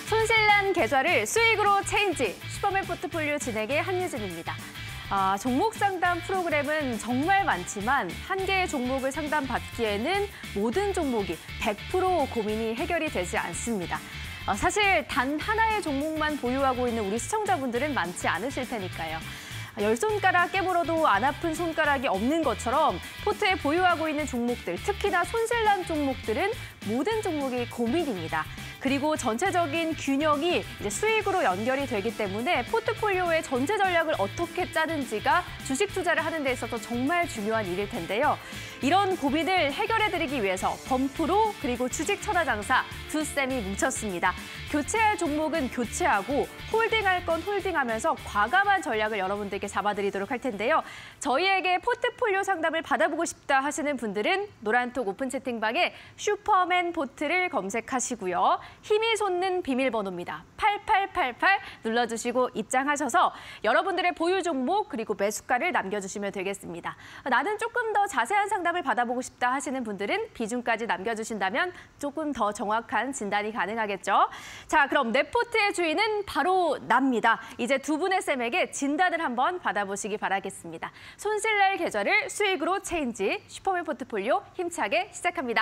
손실난 계좌를 수익으로 체인지, 슈퍼맨 포트폴리오 진행의 한유진입니다. 종목 상담 프로그램은 정말 많지만 한 개의 종목을 상담받기에는 모든 종목이 100% 고민이 해결이 되지 않습니다. 사실 단 하나의 종목만 보유하고 있는 우리 시청자분들은 많지 않으실 테니까요. 10손가락 깨물어도 안 아픈 손가락이 없는 것처럼 포트에 보유하고 있는 종목들, 특히나 손실난 종목들은 모든 종목이 고민입니다. 그리고 전체적인 균형이 이제 수익으로 연결이 되기 때문에 포트폴리오의 전체 전략을 어떻게 짜는지가 주식 투자를 하는 데 있어서 정말 중요한 일일 텐데요. 이런 고민을 해결해드리기 위해서 범프로 그리고 주식 천하장사 두 쌤이 뭉쳤습니다. 교체할 종목은 교체하고 홀딩할 건 홀딩하면서 과감한 전략을 여러분들께 잡아드리도록 할 텐데요. 저희에게 포트폴리오 상담을 받아보고 싶다 하시는 분들은 노란톡 오픈 채팅방에 슈퍼맨 포트를 검색하시고요. 힘이 솟는 비밀번호입니다. 8888 눌러주시고 입장하셔서 여러분들의 보유 종목 그리고 매수가를 남겨주시면 되겠습니다. 나는 조금 더 자세한 상담을 받아보고 싶다 하시는 분들은 비중까지 남겨주신다면 조금 더 정확한 진단이 가능하겠죠. 자, 그럼 내 포트의 주인은 바로 납니다. 이제 두 분의 쌤에게 진단을 한번 받아보시기 바라겠습니다. 손실날 계좌를 수익으로 체인지, 슈퍼맨 포트폴리오 힘차게 시작합니다.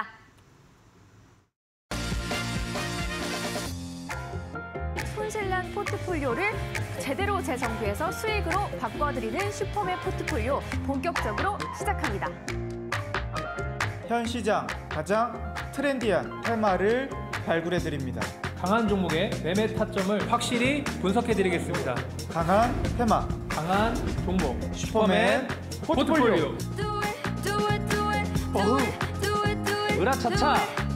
손실난 포트폴리오를 제대로 재정비해서 수익으로 바꿔드리는 슈퍼맨 포트폴리오 본격적으로 시작합니다. 현 시장 가장 트렌디한 테마를 발굴해드립니다. 강한 종목의 매매 타점을 확실히 분석해드리겠습니다. 강한 테마, 강한 종목, 슈퍼맨 포트폴리오. 어흥, 으라차차.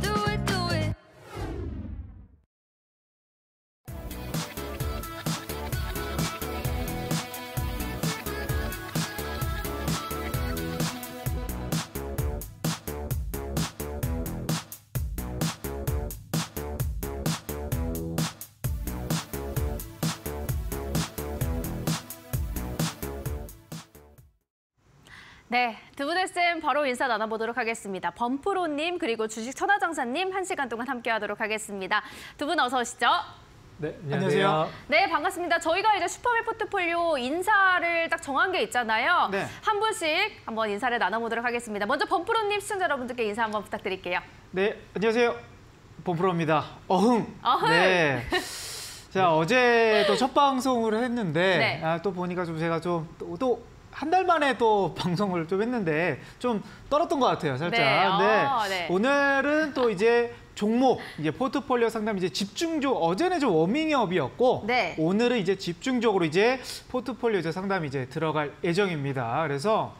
네, 두 분의 쌤 바로 인사 나눠보도록 하겠습니다. 범프로님 그리고 주식 천하장사님 1시간 동안 함께하도록 하겠습니다. 두 분 어서 오시죠. 네, 안녕하세요. 네, 반갑습니다. 저희가 이제 슈퍼맨 포트폴리오 인사를 딱 정한 게 있잖아요. 네. 한 분씩 한번 인사를 나눠보도록 하겠습니다. 먼저 범프로님 시청자 여러분들께 인사 한번 부탁드릴게요. 네, 안녕하세요. 범프로입니다. 어흥. 어흥. 네. 자, 어제 또 첫 방송을 했는데 네. 또 보니까 좀 제가 좀 또 한 달 만에 또 방송을 좀 했는데 좀 떨었던 것 같아요, 살짝. 네. 네. 오늘은 또 이제 종목, 이제 포트폴리오 상담 이제 집중적으로 어제는 좀 워밍업이었고 네. 오늘은 이제 집중적으로 이제 포트폴리오 이제 상담이 이제 들어갈 예정입니다. 그래서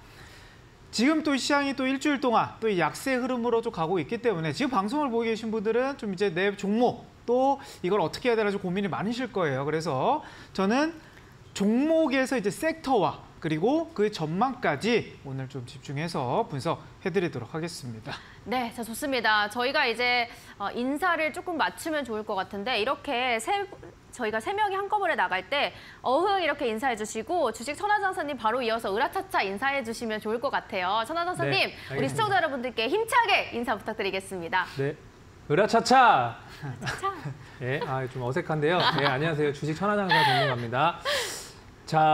지금 또 시장이 또 일주일 동안 또 이 약세 흐름으로 좀 가고 있기 때문에 지금 방송을 보고 계신 분들은 좀 이제 내 종목 또 이걸 어떻게 해야 되나 좀 고민이 많으실 거예요. 그래서 저는 종목에서 이제 섹터와 그리고 그 전망까지 오늘 좀 집중해서 분석해드리도록 하겠습니다. 네, 자, 좋습니다. 저희가 이제 인사를 조금 맞추면 좋을 것 같은데 이렇게 저희가 세 명이 한꺼번에 나갈 때 어흥 이렇게 인사해 주시고 주식 천하장사님 바로 이어서 으라차차 인사해 주시면 좋을 것 같아요. 천하장사님, 네, 우리 시청자 여러분들께 힘차게 인사 부탁드리겠습니다. 네, 으라차차. 차. 네, 좀 어색한데요. 네, 안녕하세요. 주식 천하장사 전문가입니다. 자,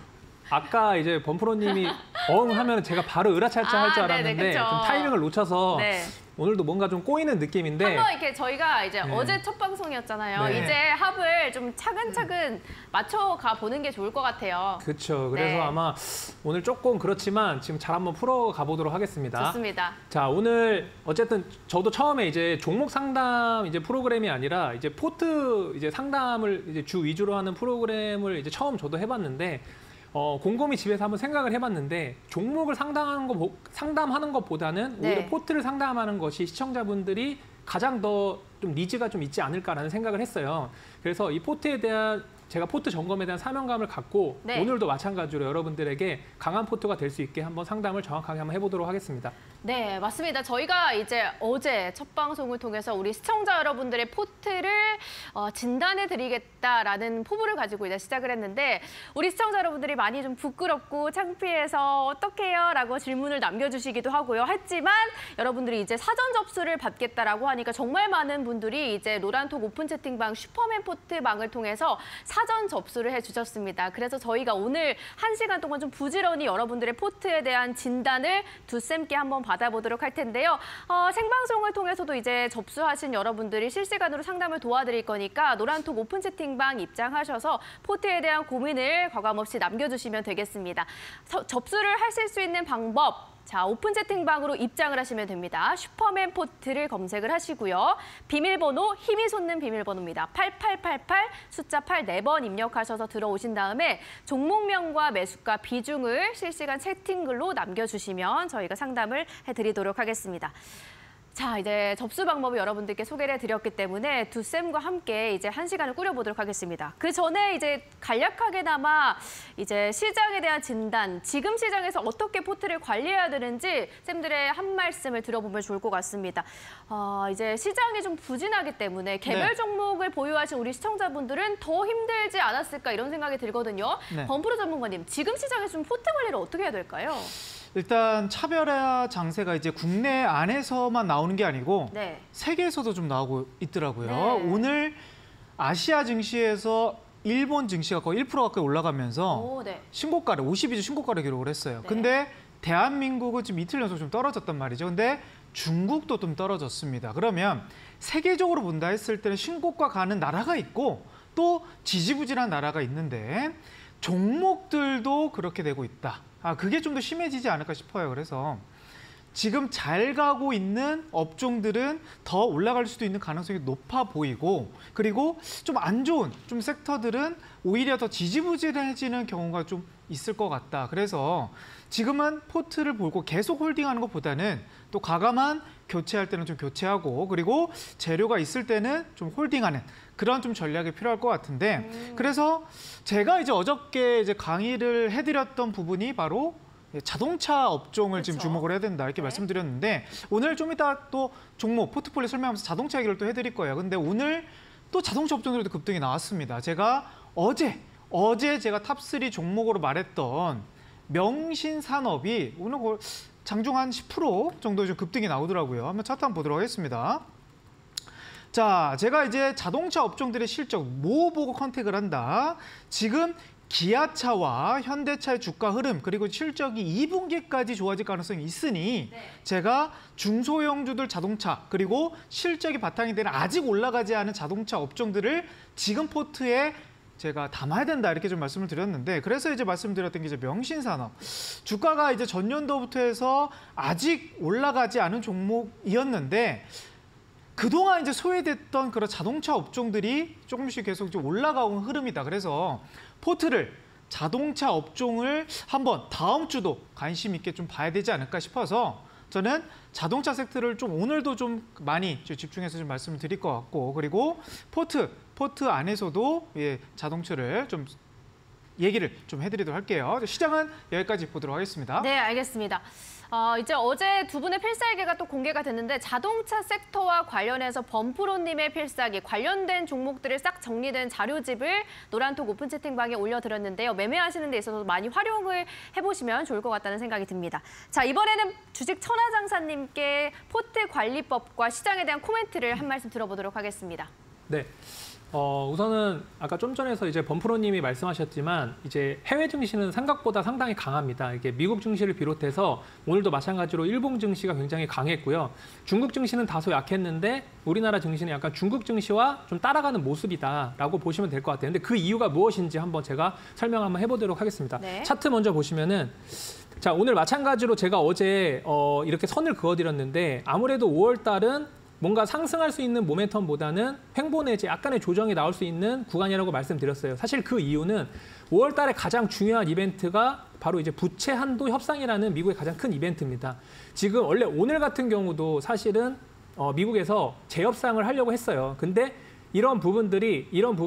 아까 이제 범프로님이 어흥 하면 제가 바로 으라차차 할 줄 알았는데 좀 타이밍을 놓쳐서 네. 오늘도 뭔가 좀 꼬이는 느낌인데 한번 이렇게 저희가 이제 네. 어제 첫 방송이었잖아요. 네. 이제 합을 좀 차근차근 맞춰가 보는 게 좋을 것 같아요. 그렇죠. 그래서 네. 아마 오늘 조금 그렇지만 지금 잘 한번 풀어가 보도록 하겠습니다. 좋습니다. 자, 오늘 어쨌든 저도 처음에 이제 종목 상담 이제 프로그램이 아니라 이제 포트 이제 상담을 이제 주 위주로 하는 프로그램을 이제 처음 저도 해봤는데 곰곰이 집에서 한번 생각을 해봤는데 종목을 상담하는 것보다는 네. 오히려 포트를 상담하는 것이 시청자분들이 가장 더 좀 니즈가 좀 있지 않을까라는 생각을 했어요. 그래서 이 포트에 대한 제가 포트 점검에 대한 사명감을 갖고 네. 오늘도 마찬가지로 여러분들에게 강한 포트가 될 수 있게 한번 상담을 정확하게 한번 해보도록 하겠습니다. 네, 맞습니다. 저희가 이제 어제 첫 방송을 통해서 우리 시청자 여러분들의 포트를 진단해드리겠다라는 포부를 가지고 이제 시작을 했는데 우리 시청자 여러분들이 많이 좀 부끄럽고 창피해서 어떡해요? 라고 질문을 남겨주시기도 하고요. 하지만 여러분들이 이제 사전 접수를 받겠다라고 하니까 정말 많은 분들이 이제 노란톡 오픈 채팅방 슈퍼맨 포트방을 통해서 사전 접수를 해주셨습니다. 그래서 저희가 오늘 1시간 동안 좀 부지런히 여러분들의 포트에 대한 진단을 두쌤께 한번 받아보도록 할 텐데요. 생방송을 통해서도 이제 접수하신 여러분들이 실시간으로 상담을 도와드릴 거니까 노란톡 오픈 채팅방 입장하셔서 포트에 대한 고민을 과감없이 남겨주시면 되겠습니다. 접수를 하실 수 있는 방법, 자, 오픈 채팅방으로 입장을 하시면 됩니다. 슈퍼맨 포트를 검색을 하시고요. 비밀번호, 힘이 솟는 비밀번호입니다. 8888 숫자 8 4번 입력하셔서 들어오신 다음에 종목명과 매수가 비중을 실시간 채팅글로 남겨주시면 저희가 상담을 해드리도록 하겠습니다. 자, 이제 접수 방법을 여러분들께 소개를 해드렸기 때문에 두쌤과 함께 이제 1시간을 꾸려보도록 하겠습니다. 그 전에 이제 간략하게나마 이제 시장에 대한 진단, 지금 시장에서 어떻게 포트를 관리해야 되는지 쌤들의 한 말씀을 들어보면 좋을 것 같습니다. 이제 시장이 좀 부진하기 때문에 개별 종목을 보유하신 우리 시청자분들은 더 힘들지 않았을까 이런 생각이 들거든요. 범프로 전문가님, 지금 시장에서 좀 포트 관리를 어떻게 해야 될까요? 일단 차별화 장세가 이제 국내 안에서만 나오는 게 아니고 세계에서도 좀 나오고 있더라고요. 오늘 아시아 증시에서 일본 증시가 거의 1% 가까이 올라가면서 신고가를 52주 신고가를 기록을 했어요. 근데 대한민국은 지금 이틀 연속 좀 떨어졌단 말이죠. 근데 중국도 좀 떨어졌습니다. 그러면 세계적으로 본다 했을 때는 신고가 가는 나라가 있고 또 지지부진한 나라가 있는데 종목들도 그렇게 되고 있다. 그게 좀 더 심해지지 않을까 싶어요. 그래서 지금 잘 가고 있는 업종들은 더 올라갈 수도 있는 가능성이 높아 보이고, 그리고 좀 안 좋은 좀 섹터들은 오히려 더 지지부진해지는 경우가 좀 있을 것 같다. 그래서 지금은 포트를 보고 계속 홀딩하는 것보다는 또 과감한 교체할 때는 좀 교체하고, 그리고 재료가 있을 때는 좀 홀딩하는 그런 좀 전략이 필요할 것 같은데, 그래서 제가 이제 어저께 이제 강의를 해드렸던 부분이 바로 자동차 업종을 지금 주목을 해야 된다 이렇게 말씀드렸는데, 오늘 좀 이따 또 종목 포트폴리오 설명하면서 자동차 얘기를 또 해드릴 거예요. 근데 오늘 또 자동차 업종들도 급등이 나왔습니다. 제가 어제 제가 탑3 종목으로 말했던 명신산업이 오늘 장중 한 10% 정도 좀 급등이 나오더라고요. 한번 차트 한번 보도록 하겠습니다. 자, 제가 이제 자동차 업종들의 실적 뭐 보고 컨택을 한다. 지금 기아차와 현대차의 주가 흐름, 그리고 실적이 2분기까지 좋아질 가능성이 있으니 제가 중소형주들 자동차, 그리고 실적이 바탕이 되는 아직 올라가지 않은 자동차 업종들을 지금 포트에 제가 담아야 된다 이렇게 좀 말씀을 드렸는데, 그래서 이제 말씀드렸던 게 이제 명신산업. 주가가 이제 전년도부터 해서 아직 올라가지 않은 종목이었는데 그동안 이제 소외됐던 그런 자동차 업종들이 조금씩 계속 좀 올라가온 흐름이다. 그래서 포트를 자동차 업종을 한번 다음 주도 관심 있게 좀 봐야 되지 않을까 싶어서 저는 자동차 섹터를 좀 오늘도 좀 많이 집중해서 좀 말씀을 드릴 것 같고, 그리고 포트 안에서도 자동차를 좀 얘기를 좀 해드리도록 할게요. 시장은 여기까지 보도록 하겠습니다. 네, 알겠습니다. 이제 어제 두 분의 필살기가 또 공개가 됐는데, 자동차 섹터와 관련해서 범프로님의 필살기, 관련된 종목들을 싹 정리된 자료집을 노란톡 오픈 채팅방에 올려드렸는데요. 매매하시는 데 있어서 많이 활용을 해보시면 좋을 것 같다는 생각이 듭니다. 자, 이번에는 주식 천하장사님께 포트 관리법과 시장에 대한 코멘트를 한 말씀 들어보도록 하겠습니다. 네. 우선은 아까 좀 전에서 이제 범프로님이 말씀하셨지만 이제 해외 증시는 생각보다 상당히 강합니다. 이게 미국 증시를 비롯해서 오늘도 마찬가지로 일본 증시가 굉장히 강했고요. 중국 증시는 다소 약했는데 우리나라 증시는 약간 중국 증시와 좀 따라가는 모습이다라고 보시면 될 것 같아요. 근데 그 이유가 무엇인지 한번 제가 설명 한번 해보도록 하겠습니다. 차트 먼저 보시면은, 자, 오늘 마찬가지로 제가 어제 이렇게 선을 그어드렸는데 아무래도 5월 달은 뭔가 상승할 수 있는 모멘텀보다는 횡보 내지 약간의 조정이 나올 수 있는 구간이라고 말씀드렸어요. 사실 그 이유는 5월 달에 가장 중요한 이벤트가 바로 이제 부채 한도 협상이라는 미국의 가장 큰 이벤트입니다. 지금 원래 오늘 같은 경우도 사실은 미국에서 재협상을 하려고 했어요. 근데 이런 부분들이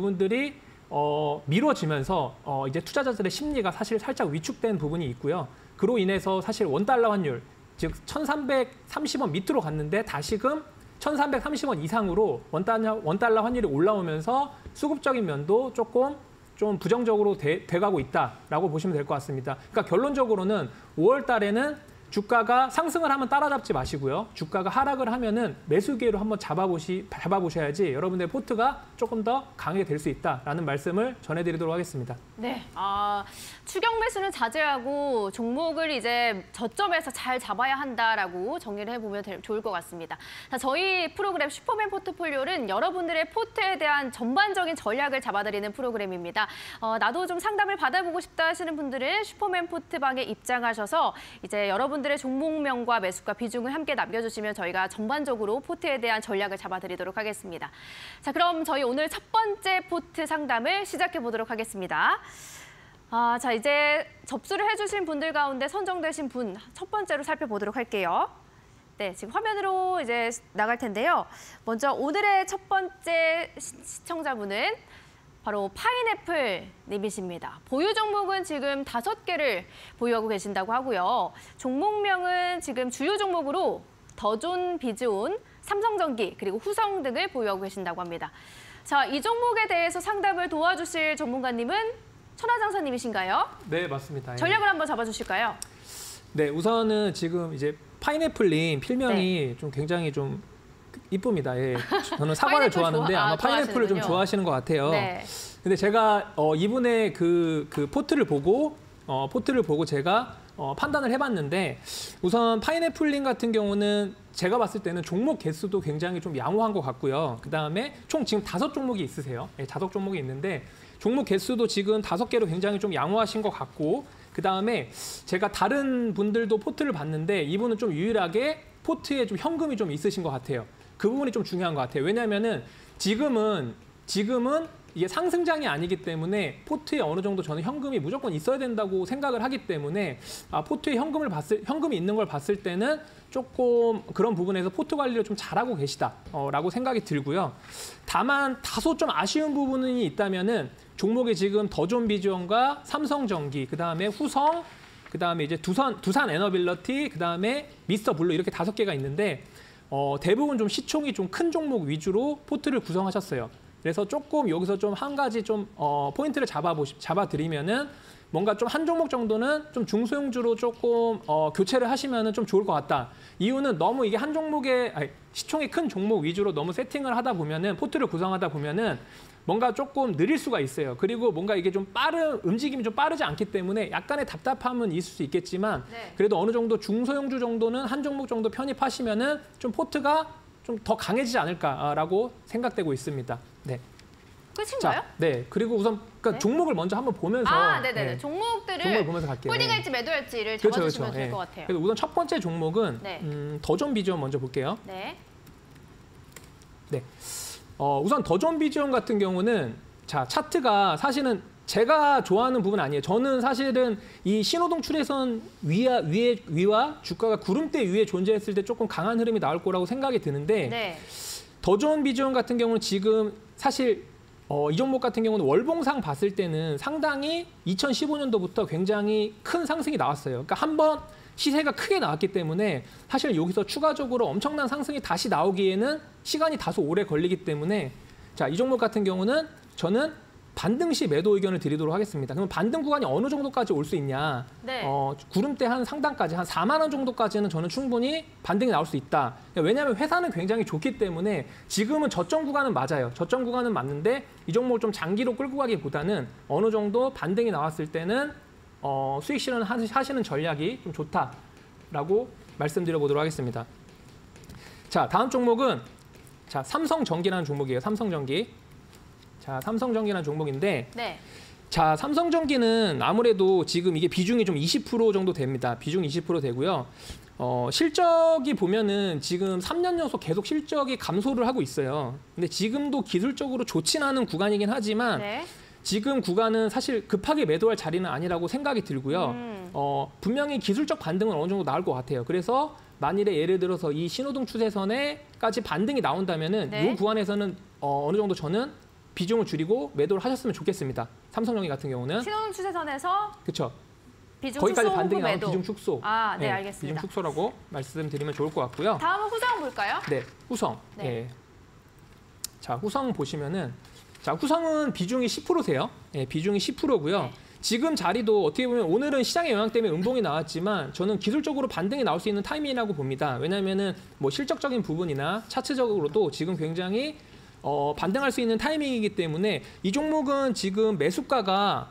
미뤄지면서 이제 투자자들의 심리가 사실 살짝 위축된 부분이 있고요. 그로 인해서 사실 원달러 환율, 즉 1330원 밑으로 갔는데 다시금 1,330원 이상으로 원달러 환율이 올라오면서 수급적인 면도 조금 좀 부정적으로 돼가고 있다라고 보시면 될 것 같습니다. 그러니까 결론적으로는 5월 달에는 주가가 상승을 하면 따라잡지 마시고요. 주가가 하락을 하면은 매수 기회로 한번 잡아보셔야지 여러분들의 포트가 조금 더 강하게 될 수 있다라는 말씀을 전해드리도록 하겠습니다. 네, 추격 매수는 자제하고 종목을 이제 저점에서 잘 잡아야 한다라고 정리를 해보면 좋을 것 같습니다. 자, 저희 프로그램 슈퍼맨 포트폴리오는 여러분들의 포트에 대한 전반적인 전략을 잡아드리는 프로그램입니다. 나도 좀 상담을 받아보고 싶다 하시는 분들은 슈퍼맨 포트방에 입장하셔서 이제 여러분들의 종목명과 매수가 비중을 함께 남겨주시면 저희가 전반적으로 포트에 대한 전략을 잡아드리도록 하겠습니다. 자, 그럼 저희 오늘 첫 번째 포트 상담을 시작해 보도록 하겠습니다. 자, 이제 접수를 해주신 분들 가운데 선정되신 분 첫 번째로 살펴보도록 할게요. 네, 지금 화면으로 이제 나갈 텐데요. 먼저 오늘의 첫 번째 시청자분은 바로 파인애플 님이십니다. 보유 종목은 지금 5개를 보유하고 계신다고 하고요. 종목명은 지금 주요 종목으로 더존, 비즈온, 삼성전기, 그리고 후성 등을 보유하고 계신다고 합니다. 자, 이 종목에 대해서 상담을 도와주실 전문가님은 천하장사님이신가요? 네, 맞습니다. 전략을 한번 잡아주실까요? 네, 우선은 지금 이제 파인애플님 필명이 좀 굉장히 좀 이쁩니다. 예. 저는 사과를 좋아하는데 아마 파인애플을 좀 좋아하시는 것 같아요. 네. 근데 제가 이분의 그 포트를 보고 제가 판단을 해봤는데 우선 파인애플님 같은 경우는 제가 봤을 때는 종목 개수도 굉장히 좀 양호한 것 같고요. 그다음에 총 지금 5종목이 있으세요. 예, 5종목이 있는데 종목 개수도 지금 5개로 굉장히 좀 양호하신 것 같고 그다음에 제가 다른 분들도 포트를 봤는데 이분은 좀 유일하게 포트에 좀 현금이 좀 있으신 것 같아요. 그 부분이 좀 중요한 것 같아요. 왜냐하면은 지금은 이게 상승장이 아니기 때문에 포트에 어느 정도 저는 현금이 무조건 있어야 된다고 생각을 하기 때문에 포트에 현금이 있는 걸 봤을 때는 조금 그런 부분에서 포트 관리를 좀 잘하고 계시다라고 생각이 들고요. 다만 다소 좀 아쉬운 부분이 있다면은 종목이 지금 더존 비즈온과 삼성전기, 그다음에 후성, 그다음에 이제 두산 에너빌리티, 그다음에 미스터 블루 이렇게 5개가 있는데 대부분 좀 시총이 좀 큰 종목 위주로 포트를 구성하셨어요. 그래서 조금 여기서 좀 한 가지 좀 포인트를 잡아드리면은 뭔가 좀 한 종목 정도는 좀 중소형주로 조금 교체를 하시면은 좀 좋을 것 같다. 이유는 너무 이게 한 종목에 시총이 큰 종목 위주로 너무 세팅을 하다 보면은 포트를 구성하다 보면은 뭔가 조금 느릴 수가 있어요. 그리고 뭔가 이게 좀 움직임이 좀 빠르지 않기 때문에 약간의 답답함은 있을 수 있겠지만 네. 그래도 어느 정도 중소형주 정도는 한 종목 정도 편입하시면은 좀 포트가 좀 더 강해지지 않을까라고 생각되고 있습니다. 네. 끝인가요? 네. 그리고 우선 그러니까 네? 종목을 먼저 한번 보면서 네네네. 종목들을 종목을 보면서 갈게요. 홀딩할지 매도할지를 잡아주시면 될 것 네. 같아요. 그래서 우선 첫 번째 종목은 네. 더존 비즈온 먼저 볼게요. 네. 네. 우선 더존 비즈온 같은 경우는 자 차트가 사실은 제가 좋아하는 부분 아니에요. 저는 사실은 이 신호등 추세선 위와 주가가 구름대 위에 존재했을 때 조금 강한 흐름이 나올 거라고 생각이 드는데 네. 더존 비즈온 같은 경우는 지금 사실 이 종목 같은 경우는 월봉상 봤을 때는 상당히 2015년도부터 굉장히 큰 상승이 나왔어요. 그러니까 한번 시세가 크게 나왔기 때문에 사실 여기서 추가적으로 엄청난 상승이 다시 나오기에는 시간이 다소 오래 걸리기 때문에 자, 이 종목 같은 경우는 저는 반등 시 매도 의견을 드리도록 하겠습니다. 그러면 반등 구간이 어느 정도까지 올 수 있냐? 네. 구름대 한 상단까지 한 4만 원 정도까지는 저는 충분히 반등이 나올 수 있다. 왜냐하면 회사는 굉장히 좋기 때문에 지금은 저점 구간은 맞아요. 저점 구간은 맞는데 이 종목을 좀 장기로 끌고 가기보다는 어느 정도 반등이 나왔을 때는 수익 실현 하시는 전략이 좀 좋다라고 말씀드려 보도록 하겠습니다. 자, 다음 종목은 자, 삼성전기라는 종목이에요. 삼성전기. 자, 삼성전기라는 종목인데 네. 자, 삼성전기는 아무래도 지금 이게 비중이 좀 20% 정도 됩니다. 비중 20% 되고요. 실적이 보면은 지금 3년 연속 계속 실적이 감소를 하고 있어요. 근데 지금도 기술적으로 좋진 않은 구간이긴 하지만 네. 지금 구간은 사실 급하게 매도할 자리는 아니라고 생각이 들고요. 분명히 기술적 반등은 어느 정도 나올 것 같아요. 그래서 만일에 예를 들어서 이 신호등 추세선에까지 반등이 나온다면은 네. 이 구간에서는 어느 정도 저는 비중을 줄이고 매도를 하셨으면 좋겠습니다. 삼성전기 같은 경우는. 신호등 추세선에서 그렇죠. 비중 거기까지 축소 반등이 후 나온 매도. 비중 축소. 아, 네, 알겠습니다. 비중 축소라고 말씀드리면 좋을 것 같고요. 다음은 후성 볼까요? 네, 후성. 네. 예. 자, 후성 보시면은 자, 후성은 비중이 10%세요. 예, 비중이 10%고요. 네. 지금 자리도 어떻게 보면 오늘은 시장의 영향 때문에 음봉이 나왔지만 저는 기술적으로 반등이 나올 수 있는 타이밍이라고 봅니다. 왜냐하면은 뭐 실적적인 부분이나 차트적으로도 지금 굉장히 반등할 수 있는 타이밍이기 때문에 이 종목은 지금 매수가가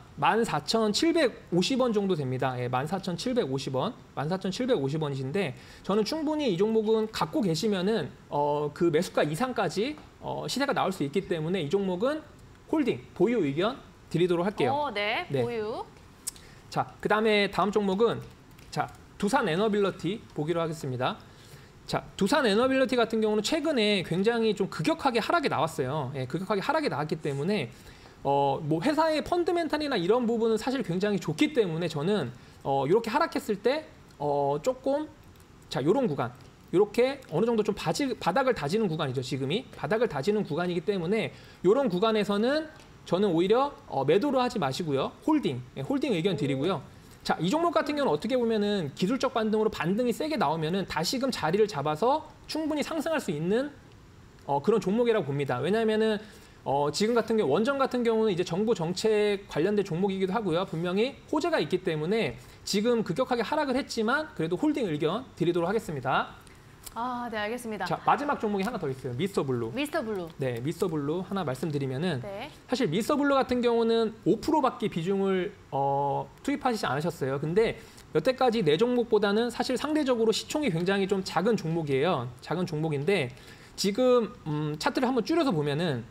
14,750원 정도 됩니다. 예, 14,750원, 14,750원이신데 저는 충분히 이 종목은 갖고 계시면은 그 매수가 이상까지 시세가 나올 수 있기 때문에 이 종목은 홀딩, 보유 의견 드리도록 할게요. 네, 네. 보유. 자, 그다음에 다음 종목은 자, 두산 에너빌리티 보기로 하겠습니다. 자, 두산 에너빌리티 같은 경우는 최근에 굉장히 좀 급격하게 하락이 나왔어요. 예, 급격하게 하락이 나왔기 때문에 뭐 회사의 펀드멘탈이나 이런 부분은 사실 굉장히 좋기 때문에 저는 이렇게 하락했을 때 조금 자, 이런 구간 이렇게 어느 정도 좀 바닥을 다지는 구간이죠. 지금이 바닥을 다지는 구간이기 때문에 이런 구간에서는 저는 오히려 매도를 하지 마시고요. 홀딩 의견 드리고요. 자, 이 종목 같은 경우는 어떻게 보면은 기술적 반등으로 반등이 세게 나오면은 다시금 자리를 잡아서 충분히 상승할 수 있는 그런 종목이라고 봅니다. 왜냐하면은 지금 같은 경우 원전 같은 경우는 이제 정부 정책 관련된 종목이기도 하고요. 분명히 호재가 있기 때문에 지금 급격하게 하락을 했지만 그래도 홀딩 의견 드리도록 하겠습니다. 아, 네, 알겠습니다. 자, 마지막 종목이 하나 더 있어요. 미스터 블루. 미스터 블루. 네, 미스터 블루 하나 말씀드리면은 네. 사실 미스터 블루 같은 경우는 5%밖에 비중을 투입하시지 않으셨어요. 근데 여태까지 네 종목보다는 사실 상대적으로 시총이 굉장히 좀 작은 종목이에요. 작은 종목인데 지금 차트를 한번 줄여서 보면은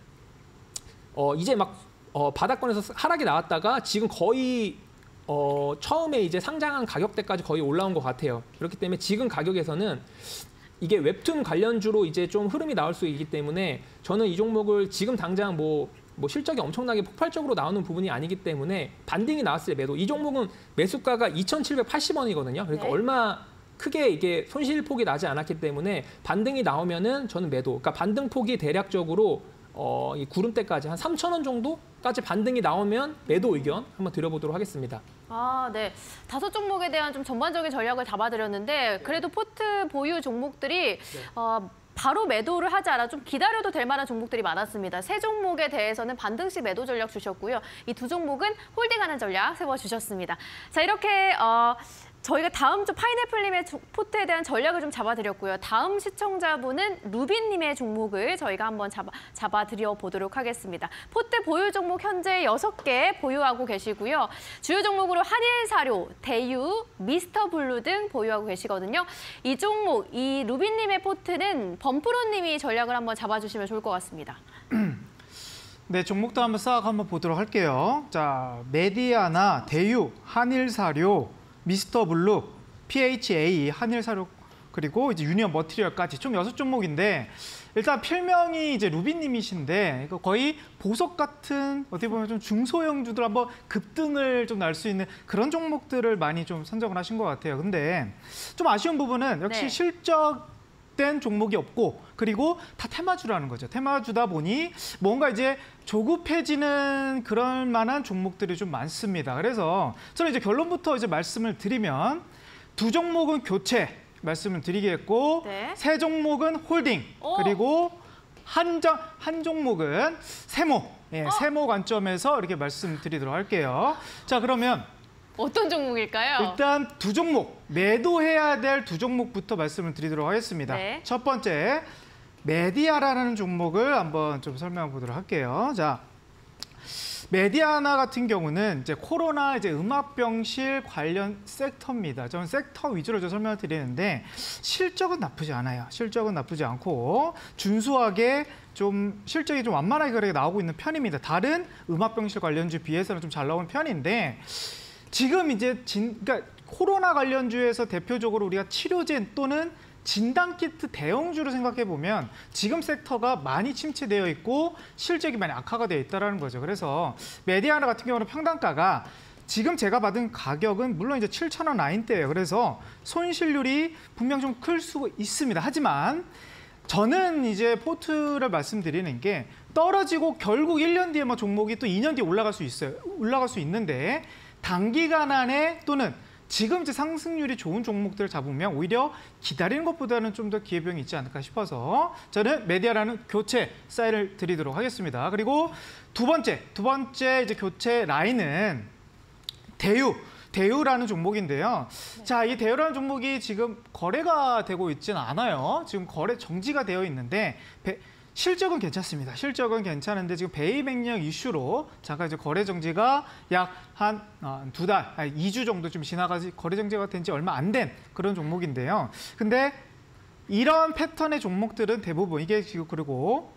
이제 막 바닥권에서 하락이 나왔다가 지금 거의 처음에 이제 상장한 가격대까지 거의 올라온 것 같아요. 그렇기 때문에 지금 가격에서는 이게 웹툰 관련주로 이제 좀 흐름이 나올 수 있기 때문에 저는 이 종목을 지금 당장 뭐 실적이 엄청나게 폭발적으로 나오는 부분이 아니기 때문에 반등이 나왔을 때 매도. 이 종목은 매수가가 2,780원이거든요. 그러니까 네. 얼마 크게 이게 손실폭이 나지 않았기 때문에 반등이 나오면은 저는 매도. 그러니까 반등폭이 대략적으로 이 구름대까지 한 3,000원 정도까지 반등이 나오면 매도 의견 한번 드려보도록 하겠습니다. 아, 네. 5종목에 대한 좀 전반적인 전략을 잡아드렸는데 그래도 포트 보유 종목들이 바로 매도를 하지 않아 좀 기다려도 될 만한 종목들이 많았습니다. 3종목에 대해서는 반등시 매도 전략 주셨고요. 이 2종목은 홀딩하는 전략 세워주셨습니다. 자, 이렇게 저희가 다음 주 파인애플님의 포트에 대한 전략을 좀 잡아드렸고요. 다음 시청자분은 루빈님의 종목을 저희가 한번 잡아드려 보도록 하겠습니다. 포트 보유 종목 현재 6개 보유하고 계시고요. 주요 종목으로 한일사료, 대유, 미스터 블루 등 보유하고 계시거든요. 이 종목, 이 루빈님의 포트는 범프로님이 전략을 한번 잡아주시면 좋을 것 같습니다. 네, 종목도 한번 보도록 할게요. 자, 메디아나, 대유, 한일사료, 미스터 블루, PHA, 한일사료, 그리고 이제 유니언 머티리얼까지 총 6종목인데 일단 필명이 이제 루비님이신데 거의 보석 같은 어떻게 보면 좀 중소형주들 한번 급등을 좀 날 수 있는 그런 종목들을 많이 좀 선정을 하신 것 같아요. 근데 좀 아쉬운 부분은 역시 네. 실적된 종목이 없고 그리고 다 테마주라는 거죠. 테마주다 보니 뭔가 이제 조급해지는 그럴 만한 종목들이 좀 많습니다. 그래서 저는 이제 결론부터 이제 말씀을 드리면 2종목은 교체 말씀을 드리겠고 네. 3종목은 홀딩 그리고 한 종목은 세모 세모 관점에서 이렇게 말씀드리도록 할게요. 자, 그러면 어떤 종목일까요? 일단 2종목 매도해야 될 2종목부터 말씀을 드리도록 하겠습니다. 네. 첫 번째 메디아라는 종목을 한번 좀 설명해 보도록 할게요. 자, 메디아나 같은 경우는 이제 코로나 이제 음압병실 관련 섹터입니다. 저는 섹터 위주로 좀 설명을 드리는데 실적은 나쁘지 않아요. 실적은 나쁘지 않고 준수하게 좀 실적이 좀 완만하게 나오고 있는 편입니다. 다른 음압병실 관련주 비해서는 좀 잘 나오는 편인데 지금 이제 그러니까 코로나 관련주에서 대표적으로 우리가 치료제 또는 진단키트 대형주로 생각해 보면 지금 섹터가 많이 침체되어 있고 실적이 많이 악화가 되어 있다는 거죠. 그래서 메디아나 같은 경우는 평단가가 지금 제가 받은 가격은 물론 이제 7,000원 라인대예요. 그래서 손실률이 분명 좀 클 수 있습니다. 하지만 저는 이제 포트를 말씀드리는 게 떨어지고 결국 1년 뒤에 뭐 종목이 또 2년 뒤에 올라갈 수 있어요. 올라갈 수 있는데 단기간 안에 또는 지금 이제 상승률이 좋은 종목들을 잡으면 오히려 기다리는 것보다는 좀 더 기회비용이 있지 않을까 싶어서 저는 메디아라는 교체 사인을 드리도록 하겠습니다. 그리고 두 번째 이제 교체 라인은 대우라는 종목인데요. 자, 이 대우라는 종목이 지금 거래가 되고 있지는 않아요. 지금 거래 정지가 되어 있는데 실적은 괜찮습니다. 실적은 괜찮은데 지금 베이맥력 이슈로 잠깐 이제 거래 정지가 약 한 2달, 2주 정도 좀 지나가서 거래 정지가 된 지 얼마 안 된 그런 종목인데요. 근데 이런 패턴의 종목들은 대부분 이게 지금 그리고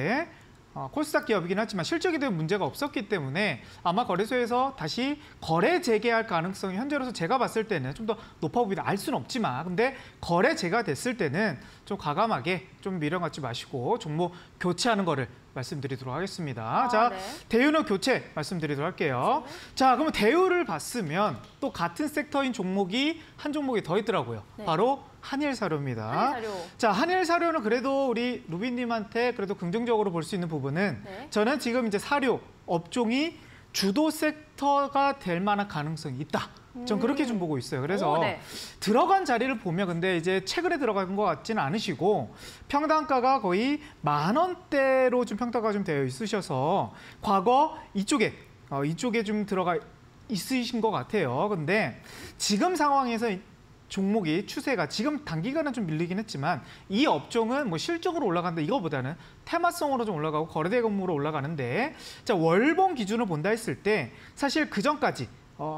코스닥 기업이긴 하지만 실적에 대한 문제가 없었기 때문에 아마 거래소에서 다시 거래 재개할 가능성이 현재로서 제가 봤을 때는 좀 더 높아 보이다. 알 수는 없지만 근데 거래 재개됐을 때는 좀 과감하게 좀 미련 갖지 마시고 종목 교체하는 거를 말씀드리도록 하겠습니다. 자, 대우는 교체 말씀드리도록 할게요. 자, 그러면 대우를 봤으면 또 같은 섹터인 종목이 한 종목이 더 있더라고요. 바로 한일사료입니다. 한일사료. 자, 한일사료는 그래도 우리 루비님한테 그래도 긍정적으로 볼 수 있는 부분은 저는 지금 이제 사료 업종이 주도 섹터가 될 만한 가능성이 있다. 전 그렇게 좀 보고 있어요. 그래서 들어간 자리를 보면 근데 이제 최근에 들어간 것 같지는 않으시고 평단가가 거의 10,000원대로 좀 평가가 좀 되어 있으셔서 과거 이쪽에 좀 들어가 있으신 것 같아요. 근데 지금 상황에서 종목이 추세가 지금 단기간은 좀 밀리긴 했지만 이 업종은 뭐 실적으로 올라간다 이거보다는 테마성으로 좀 올라가고 거래대금으로 올라가는데 자, 월봉 기준으로 본다 했을 때 사실 그 전까지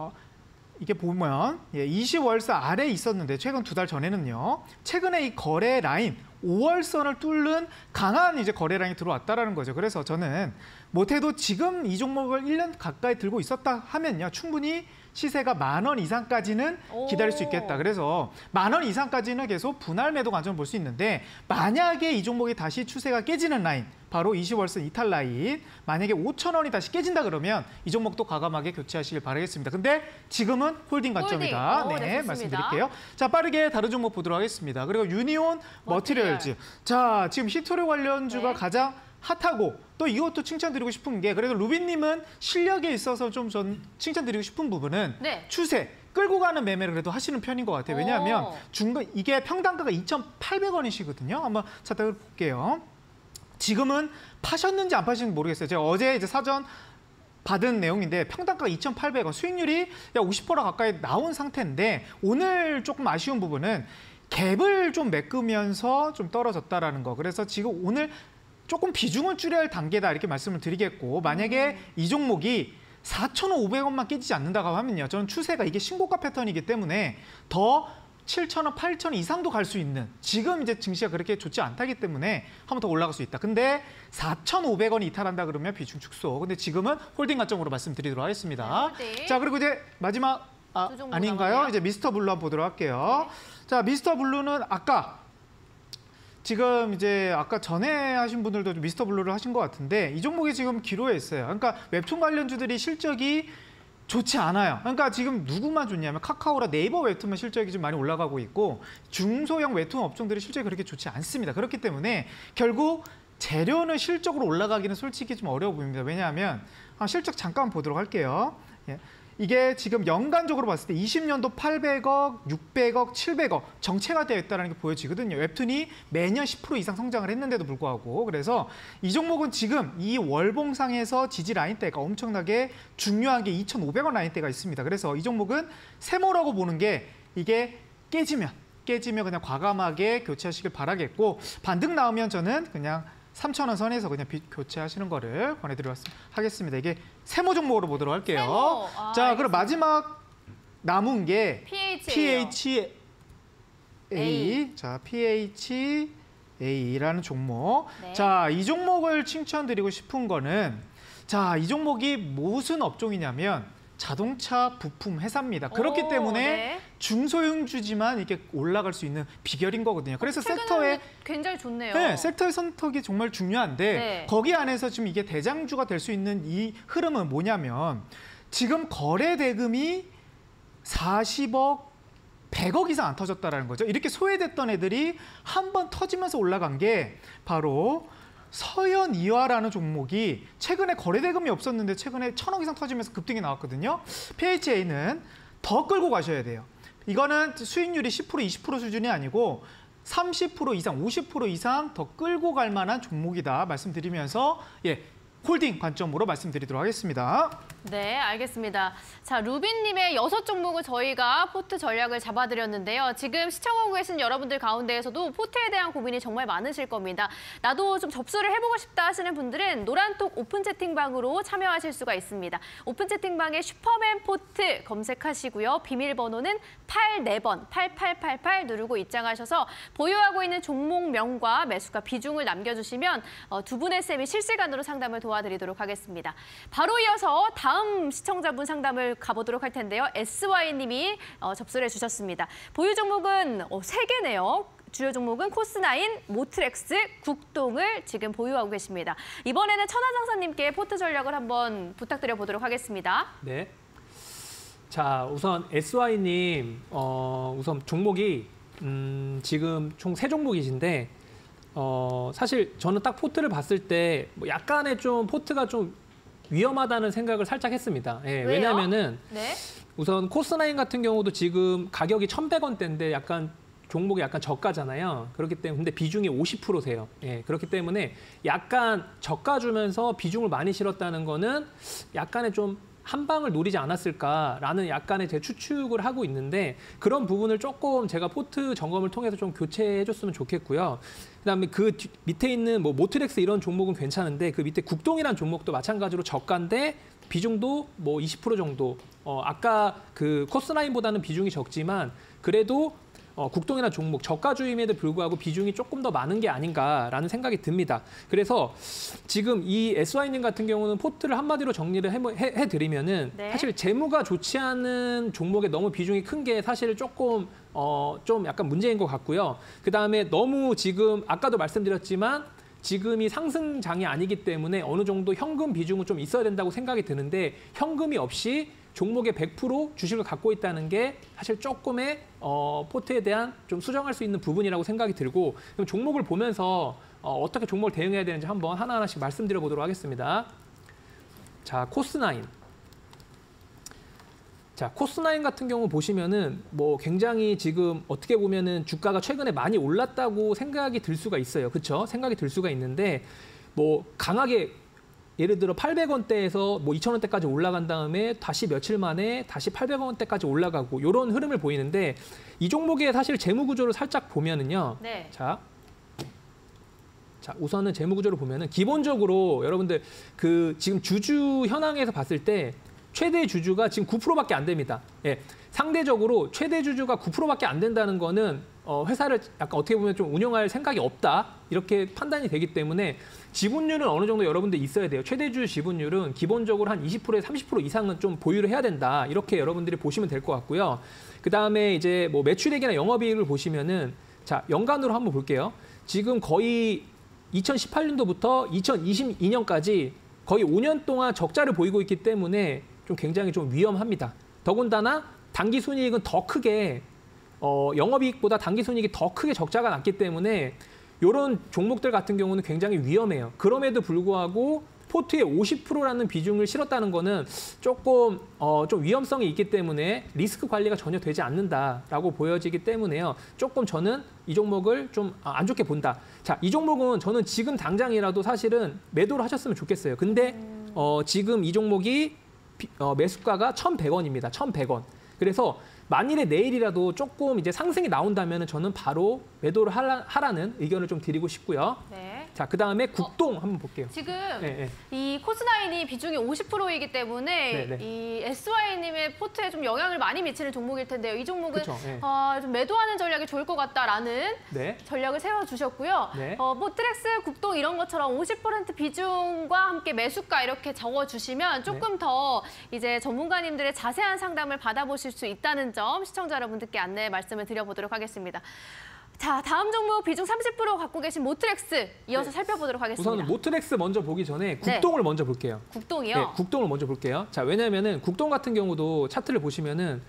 이게 보면 20월선 아래에 있었는데 최근 2달 전에는요. 최근에 이 거래 라인 5월선을 뚫는 강한 이제 거래 라인이 들어왔다라는 거죠. 그래서 저는 못해도 지금 이 종목을 1년 가까이 들고 있었다 하면요. 충분히 시세가 10,000원 이상까지는 기다릴 수 있겠다. 그래서 10,000원 이상까지는 계속 분할 매도 관점을 볼 수 있는데 만약에 이 종목이 다시 추세가 깨지는 라인 바로 20월선 이탈 라인 만약에 5,000원이 다시 깨진다 그러면 이 종목도 과감하게 교체하시길 바라겠습니다. 근데 지금은 홀딩 관점이다. 네, 말씀드릴게요. 자, 빠르게 다른 종목 보도록 하겠습니다. 그리고 유니온 머티리얼즈. 자, 지금 히토류 관련주가 가장 핫하고 또 이것도 칭찬드리고 싶은 게 그래도 루비님은 실력에 있어서 좀 전 칭찬드리고 싶은 부분은 추세 끌고 가는 매매를 그래도 하시는 편인 것 같아요. 왜냐하면 이게 평단가가 2,800원이시거든요. 한번 찾아볼 볼게요. 지금은 파셨는지 안 파셨는지 모르겠어요. 제가 어제 이제 사전 받은 내용인데 평단가가 2,800원, 수익률이 약 50% 가까이 나온 상태인데 오늘 조금 아쉬운 부분은 갭을 좀 메꾸면서 좀 떨어졌다라는 거. 그래서 지금 오늘 조금 비중을 줄여야 할 단계다 이렇게 말씀을 드리겠고 만약에 이 종목이 4,500원만 깨지지 않는다고 하면요. 저는 추세가 이게 신고가 패턴이기 때문에 더 7,000원, 8,000원 이상도 갈 수 있는 지금 이제 증시가 그렇게 좋지 않다기 때문에 한 번 더 올라갈 수 있다. 근데 4,500원이 이탈한다 그러면 비중 축소. 근데 지금은 홀딩 관점으로 말씀드리도록 하겠습니다. 자, 그리고 이제 마지막 아닌가요? 이제 미스터 블루 한번 보도록 할게요. 자, 미스터 블루는 지금 이제 아까 전에 하신 분들도 미스터 블루를 하신 것 같은데 이 종목이 지금 기로에 있어요. 그러니까 웹툰 관련주들이 실적이 좋지 않아요. 그러니까 지금 누구만 좋냐면 카카오라 네이버 웹툰만 실적이 좀 많이 올라가고 있고 중소형 웹툰 업종들이 실적이 그렇게 좋지 않습니다. 그렇기 때문에 결국 재료는 실적으로 올라가기는 솔직히 좀 어려워 보입니다. 왜냐하면 실적 잠깐 보도록 할게요. 이게 지금 연간적으로 봤을 때 20년도 800억, 600억, 700억 정체가 되어 있다는 게 보여지거든요. 웹툰이 매년 10% 이상 성장을 했는데도 불구하고 그래서 이 종목은 지금 이 월봉상에서 지지 라인대가 엄청나게 중요한 게 2,500원 라인대가 있습니다. 그래서 이 종목은 세모라고 보는 게 이게 깨지면 그냥 과감하게 교체하시길 바라겠고 반등 나오면 저는 그냥 3,000원 선에서 그냥 교체하시는 거를 권해드리도록 하겠습니다. 이게 세모 종목으로 보도록 할게요. 자, 그럼 마지막 남은 게 PHA. 자, PHA라는 종목. 자, 이 종목을 칭찬드리고 싶은 거는 자, 이 종목이 무슨 업종이냐면 자동차 부품 회사입니다. 그렇기 때문에 중소형주지만 이렇게 올라갈 수 있는 비결인 거거든요. 그래서 섹터에 굉장히 좋네요. 네, sek터의 선택이 정말 중요한데 거기 안에서 지금 이게 대장주가 될 수 있는 이 흐름은 뭐냐면 지금 거래 대금이 40억, 100억 이상 안 터졌다라는 거죠. 이렇게 소외됐던 애들이 한 번 터지면서 올라간 게 바로 서현이화라는 종목이 최근에 거래 대금이 없었는데 최근에 1,000억 이상 터지면서 급등이 나왔거든요. PHA는 더 끌고 가셔야 돼요. 이거는 수익률이 10%, 20% 수준이 아니고 30% 이상, 50% 이상 더 끌고 갈 만한 종목이다 말씀드리면서 홀딩 관점으로 말씀드리도록 하겠습니다. 네, 알겠습니다. 자, 루빈님의 6종목을 저희가 포트 전략을 잡아드렸는데요. 지금 시청하고 계신 여러분들 가운데에서도 포트에 대한 고민이 정말 많으실 겁니다. 나도 좀 접수를 해보고 싶다 하시는 분들은 노란톡 오픈 채팅방으로 참여하실 수가 있습니다. 오픈 채팅방에 슈퍼맨 포트 검색하시고요. 비밀번호는 84번 8888 누르고 입장하셔서 보유하고 있는 종목명과 매수가 비중을 남겨주시면 두 분의 쌤이 실시간으로 상담을 도와드리도록 하겠습니다. 바로 이어서 다음 시청자분 상담을 가보도록 할 텐데요. SY님이 접수를 해주셨습니다. 보유 종목은 3개네요. 주요 종목은 코스나인, 모트렉스, 국동을 지금 보유하고 계십니다. 이번에는 천하장사님께 포트 전략을 한번 부탁드려 보도록 하겠습니다. 네. 자, 우선 SY님, 우선 종목이 지금 총 3종목이신데 사실 저는 딱 포트를 봤을 때 뭐 약간의 좀 포트가 좀 위험하다는 생각을 살짝 했습니다. 예, 왜요? 왜냐하면은 네. 우선 코스나인 같은 경우도 지금 가격이 1,100원대인데 약간 종목이 약간 저가잖아요. 그렇기 때문에 근데 비중이 50%세요. 예, 그렇기 때문에 약간 저가 주면서 비중을 많이 실었다는 거는 약간의 좀 한 방을 노리지 않았을까라는 약간의 제 추측을 하고 있는데 그런 부분을 조금 제가 포트 점검을 통해서 좀 교체해줬으면 좋겠고요. 그다음에 그 밑에 있는 뭐 모트렉스 이런 종목은 괜찮은데 그 밑에 국동이란 종목도 마찬가지로 저가인데 비중도 뭐 20% 정도. 아까 그 코스나인보다는 비중이 적지만 그래도 국동이나 종목 저가주임에도 불구하고 비중이 조금 더 많은 게 아닌가라는 생각이 듭니다. 그래서 지금 이 SY님 같은 경우는 포트를 한마디로 정리를 해드리면은 네. 사실 재무가 좋지 않은 종목에 너무 비중이 큰 게 사실 조금 좀 약간 문제인 것 같고요. 그다음에 너무 지금 아까도 말씀드렸지만 지금이 상승장이 아니기 때문에 어느 정도 현금 비중은 좀 있어야 된다고 생각이 드는데 현금이 없이 종목의 100% 주식을 갖고 있다는 게 사실 조금의 포트에 대한 좀 수정할 수 있는 부분이라고 생각이 들고 그럼 종목을 보면서 어떻게 종목을 대응해야 되는지 한번 하나하나씩 말씀드려 보도록 하겠습니다. 자, 코스나인. 자, 코스나인 같은 경우 보시면은 뭐 굉장히 지금 어떻게 보면은 주가가 최근에 많이 올랐다고 생각이 들 수가 있어요. 그렇죠? 생각이 들 수가 있는데 뭐 강하게 예를 들어 800원대에서 뭐 2,000원대까지 올라간 다음에 다시 며칠 만에 다시 800원대까지 올라가고 이런 흐름을 보이는데 이 종목의 사실 재무 구조를 살짝 보면은요. 네. 자, 우선은 재무 구조를 보면은 기본적으로 여러분들 그 지금 주주 현황에서 봤을 때 최대 주주가 지금 9%밖에 안 됩니다. 예. 상대적으로 최대 주주가 9%밖에 안 된다는 거는 회사를 약간 어떻게 보면 좀 운영할 생각이 없다. 이렇게 판단이 되기 때문에 지분율은 어느 정도 여러분들 있어야 돼요. 최대주 지분율은 기본적으로 한 20%에서 30% 이상은 좀 보유를 해야 된다. 이렇게 여러분들이 보시면 될 것 같고요. 그다음에 이제 뭐 매출액이나 영업이익을 보시면은 자, 연간으로 한번 볼게요. 지금 거의 2018년도부터 2022년까지 거의 5년 동안 적자를 보이고 있기 때문에 좀 굉장히 좀 위험합니다. 더군다나 당기 순이익은 더 크게 영업이익보다 당기 순이익이 더 크게 적자가 났기 때문에 이런 종목들 같은 경우는 굉장히 위험해요. 그럼에도 불구하고 포트에 50%라는 비중을 실었다는 거는 조금 좀 위험성이 있기 때문에 리스크 관리가 전혀 되지 않는다라고 보여지기 때문에요. 조금 저는 이 종목을 좀 안 좋게 본다. 자, 이 종목은 저는 지금 당장이라도 사실은 매도를 하셨으면 좋겠어요. 근데 지금 이 종목이 매수가가 1,100원입니다. 1,100원. 그래서 만일에 내일이라도 조금 이제 상승이 나온다면 저는 바로 매도를 하라는 의견을 좀 드리고 싶고요. 네. 자, 그다음에 국동 한번 볼게요. 지금 네. 이 코스나인이 비중이 50%이기 때문에 네. 이 SY님의 포트에 좀 영향을 많이 미치는 종목일 텐데요. 이 종목은 그쵸, 네. 좀 매도하는 전략이 좋을 것 같다라는 네. 전략을 세워주셨고요. 네. 모트렉스, 국동 이런 것처럼 50% 비중과 함께 매수가 이렇게 적어주시면 조금 더 이제 전문가님들의 자세한 상담을 받아보실 수 있다는 점 시청자 여러분들께 안내 말씀을 드려보도록 하겠습니다. 자, 다음 종목 비중 30% 갖고 계신 모트렉스 이어서 살펴보도록 하겠습니다. 우선은 모트렉스 먼저 보기 전에 국동을 먼저 볼게요. 국동이요? 네, 국동을 먼저 볼게요. 자, 왜냐면은 국동 같은 경우도 차트를 보시면은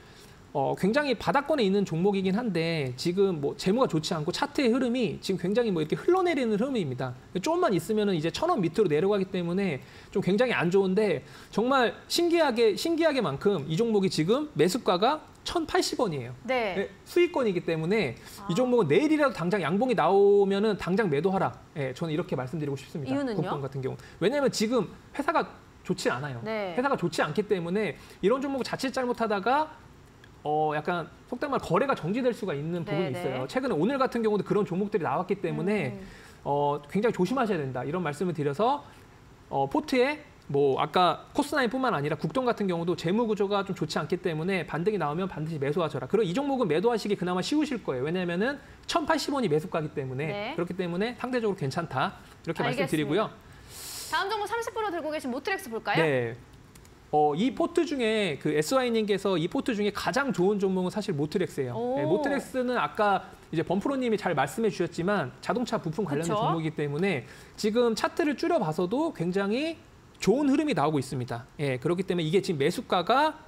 굉장히 바닥권에 있는 종목이긴 한데 지금 뭐 재무가 좋지 않고 차트의 흐름이 지금 굉장히 뭐 이렇게 흘러내리는 흐름입니다. 조금만 있으면은 이제 1,000원 밑으로 내려가기 때문에 좀 굉장히 안 좋은데 정말 신기하게만큼 이 종목이 지금 매수가가 1,080원이에요. 네. 수익권이기 때문에 이 종목은 내일이라도 당장 양봉이 나오면은 당장 매도하라. 예, 저는 이렇게 말씀드리고 싶습니다. 이유는요? 국동 같은 경우. 왜냐하면 지금 회사가 좋지 않아요. 네. 회사가 좋지 않기 때문에 이런 종목을 자칫 잘못하다가 약간 속된 말 거래가 정지될 수가 있는 부분이 네, 있어요. 네. 최근에 오늘 같은 경우도 그런 종목들이 나왔기 때문에 굉장히 조심하셔야 된다. 이런 말씀을 드려서 포트에 뭐 아까 코스나인뿐만 아니라 국동 같은 경우도 재무 구조가 좀 좋지 않기 때문에 반등이 나오면 반드시 매수하셔라. 그리고 이 종목은 매도하시기 그나마 쉬우실 거예요. 왜냐하면은 1,080원이 매수가기 때문에 네. 그렇기 때문에 상대적으로 괜찮다. 이렇게 알겠습니다. 말씀드리고요. 다음 종목 30% 들고 계신 모트렉스 볼까요? 네. 이 포트 중에 그 SY님께서 이 포트 중에 가장 좋은 종목은 사실 모트렉스예요. 네, 모트렉스는 아까 이제 범프로님이 잘 말씀해 주셨지만 자동차 부품 관련된 그쵸? 종목이기 때문에 지금 차트를 줄여봐서도 굉장히 좋은 흐름이 나오고 있습니다. 예, 그렇기 때문에 이게 지금 매수가가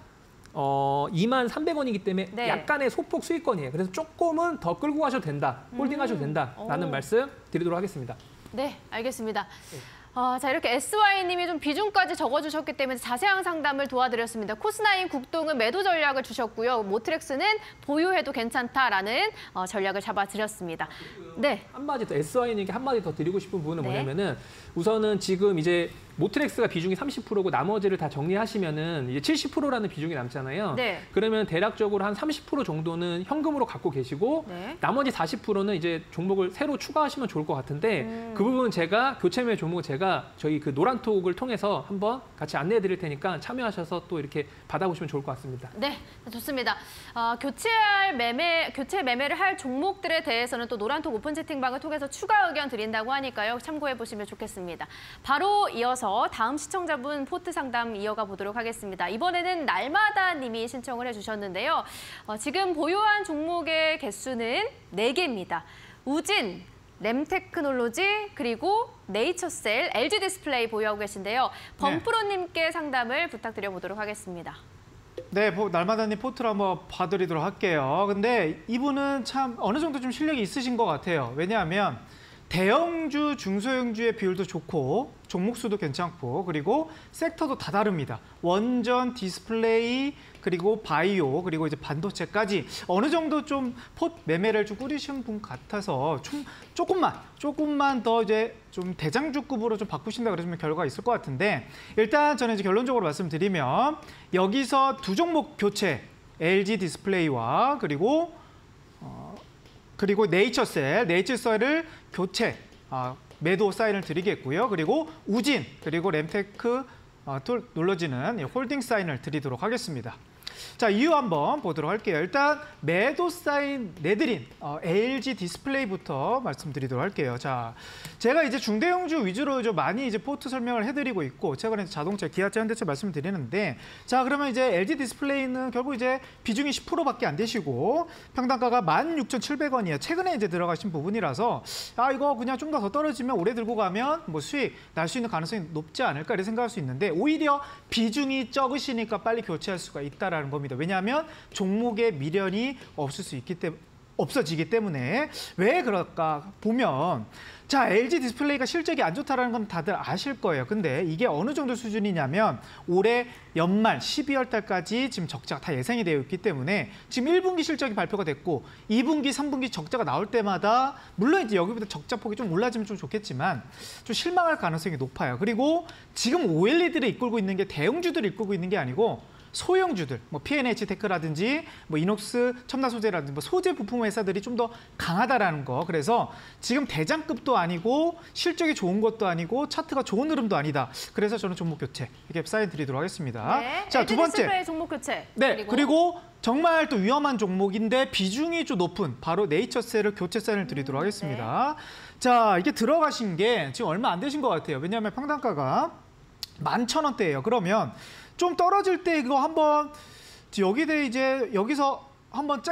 23,000원이기 때문에 네. 약간의 소폭 수익권이에요. 그래서 조금은 더 끌고 가셔도 된다, 홀딩하셔도 된다라는 말씀 드리도록 하겠습니다. 네, 알겠습니다. 자, 이렇게 SY님이 좀 비중까지 적어주셨기 때문에 자세한 상담을 도와드렸습니다. 코스나인 국동은 매도 전략을 주셨고요. 모트렉스는 보유해도 괜찮다라는 전략을 잡아드렸습니다. 네. 한마디 더 SY님께 한마디 더 드리고 싶은 부분은 네. 뭐냐면은 우선은 지금 이제 모트렉스가 비중이 30%고 나머지를 다 정리하시면은 이제 70%라는 비중이 남잖아요. 네. 그러면 대략적으로 한 30% 정도는 현금으로 갖고 계시고 네. 나머지 40%는 이제 종목을 새로 추가하시면 좋을 것 같은데 그 부분은 제가 교체매 종목을 제가 저희 그 노란톡을 통해서 한번 같이 안내해 드릴 테니까 참여하셔서 또 이렇게 받아보시면 좋을 것 같습니다. 네, 좋습니다. 교체 매매를 할 종목들에 대해서는 또 노란톡 오픈 채팅방을 통해서 추가 의견 드린다고 하니까요. 참고해 보시면 좋겠습니다. 바로 이어서 다음 시청자분 포트 상담 이어가 보도록 하겠습니다. 이번에는 날마다 님이 신청을 해주셨는데요. 지금 보유한 종목의 개수는 4개입니다. 우진, 램테크놀로지, 그리고 네이처셀, LG 디스플레이 보유하고 계신데요. 범프로님께 상담을 부탁드려 보도록 하겠습니다. 네, 날마다님 포트를 한번 봐드리도록 할게요. 근데 이분은 참 어느 정도 좀 실력이 있으신 것 같아요. 왜냐하면 대형주, 중소형주의 비율도 좋고 종목 수도 괜찮고 그리고 섹터도 다 다릅니다. 원전, 디스플레이, 그리고 바이오, 그리고 이제 반도체까지 어느 정도 좀 폿 매매를 좀 꾸리신 분 같아서 좀 조금만 더 이제 좀 대장주급으로 좀 바꾸신다 그러시면 결과가 있을 것 같은데 일단 저는 이제 결론적으로 말씀드리면 여기서 두 종목 교체, LG 디스플레이와 그리고 네이처셀을 교체, 매도 사인을 드리겠고요. 그리고 우진, 그리고 램테크 놀러지는 홀딩 사인을 드리도록 하겠습니다. 자, 이유 한번 보도록 할게요. 일단 매도 사인 내드린 LG 디스플레이부터 말씀드리도록 할게요. 자, 제가 이제 중대형주 위주로 좀 많이 이제 포트 설명을 해드리고 있고 최근에 자동차, 기아차, 현대차 말씀드리는데 자, 그러면 이제 LG 디스플레이는 결국 이제 비중이 10%밖에 안 되시고 평당가가 16,700원이에요. 최근에 이제 들어가신 부분이라서 이거 그냥 좀 더 떨어지면 오래 들고 가면 뭐 수익 날 수 있는 가능성이 높지 않을까 이렇게 생각할 수 있는데 오히려 비중이 적으시니까 빨리 교체할 수가 있다라는 겁니다. 왜냐하면 종목의 미련이 없어지기 때문에 왜 그럴까 보면 자, LG 디스플레이가 실적이 안 좋다는 건 다들 아실 거예요. 근데 이게 어느 정도 수준이냐면 올해 연말 12월 달까지 지금 적자가 다 예상이 되어 있기 때문에 지금 1분기 실적이 발표가 됐고 2분기, 3분기 적자가 나올 때마다 물론 이제 여기보다 적자 폭이 좀 올라지면 좀 좋겠지만 좀 실망할 가능성이 높아요. 그리고 지금 OLED를 이끌고 있는 게 대형주들을 이끌고 있는 게 아니고 소형주들, 뭐 P&H 테크라든지 뭐 이녹스 첨단 소재라든지 뭐 소재 부품 회사들이 좀 더 강하다라는 거. 그래서 지금 대장급도 아니고 실적이 좋은 것도 아니고 차트가 좋은 흐름도 아니다. 그래서 저는 종목 교체 이렇게 사인 드리도록 하겠습니다. 네, 자, 두 번째. 디스플레이 종목 교체. 네, 그리고 정말 또 위험한 종목인데 비중이 좀 높은 바로 네이처셀을 교체 사인을 드리도록 하겠습니다. 자, 이게 들어가신 게 지금 얼마 안 되신 것 같아요. 왜냐하면 평단가가 11,000원대예요. 그러면 좀 떨어질 때 이거 한번 여기서 한번 잭팟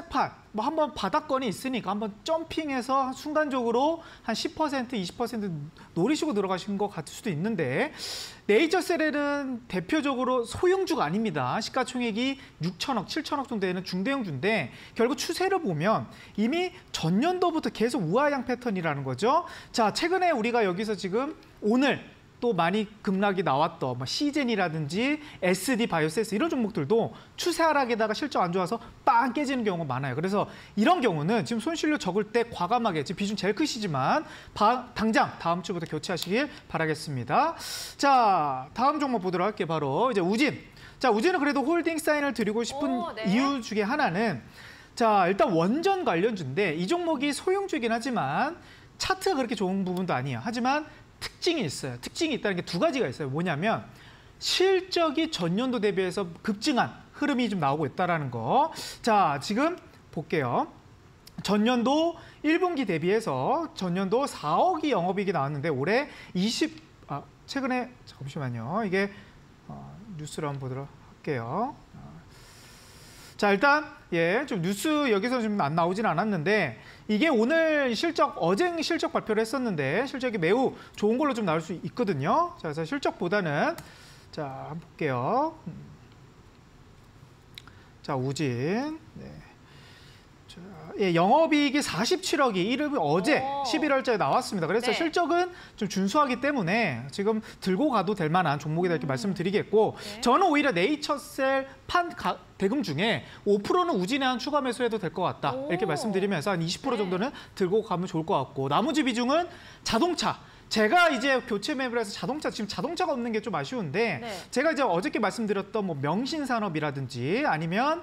뭐 한번 바닥권이 있으니까 한번 점핑해서 순간적으로 한 10%, 20% 노리시고 들어가신 것 같을 수도 있는데 네이처셀은 대표적으로 소형주가 아닙니다. 시가총액이 6천억, 7천억 정도 되는 중대형주인데 결국 추세를 보면 이미 전년도부터 계속 우하향 패턴이라는 거죠. 자, 최근에 우리가 여기서 지금 오늘 또 많이 급락이 나왔던 뭐 시젠이라든지 SD 바이오세스 이런 종목들도 추세 하락에다가 실적 안 좋아서 빵 깨지는 경우가 많아요. 그래서 이런 경우는 지금 손실료 적을 때 과감하게 지금 비중 제일 크시지만 당장 다음 주부터 교체하시길 바라겠습니다. 자, 다음 종목 보도록 할게요. 바로 이제 우진. 자, 우진은 그래도 홀딩 사인을 드리고 싶은 네. 이유 중에 하나는 자, 일단 원전 관련주인데 이 종목이 소형주이긴 하지만 차트가 그렇게 좋은 부분도 아니에요. 하지만 특징이 있어요. 특징이 있다는 게 두 가지가 있어요. 뭐냐면 실적이 전년도 대비해서 급증한 흐름이 좀 나오고 있다는 거. 자, 지금 볼게요. 전년도 1분기 대비해서 전년도 4억이 영업이익이 나왔는데 올해 최근에 잠시만요. 이게 뉴스를 한번 보도록 할게요. 자, 일단 좀 뉴스 여기서 좀 안 나오진 않았는데 이게 오늘 어제 실적 발표를 했었는데 실적이 매우 좋은 걸로 좀 나올 수 있거든요. 자, 그래서 실적보다는 자, 한번 볼게요. 자, 우진. 네. 자, 영업이익이 47억이 어제 11월자에 나왔습니다. 그래서 네. 실적은 좀 준수하기 때문에 지금 들고 가도 될 만한 종목이다 이렇게 말씀드리겠고 네. 저는 오히려 네이처셀 대금 중에 5%는 우진에 한 추가 매수해도 될 것 같다. 이렇게 말씀드리면서 한 20% 정도는 들고 가면 좋을 것 같고 나머지 비중은 자동차. 제가 이제 교체 매입을 해서 지금 자동차가 없는 게 좀 아쉬운데 네. 제가 이제 어저께 말씀드렸던 뭐 명신산업이라든지 아니면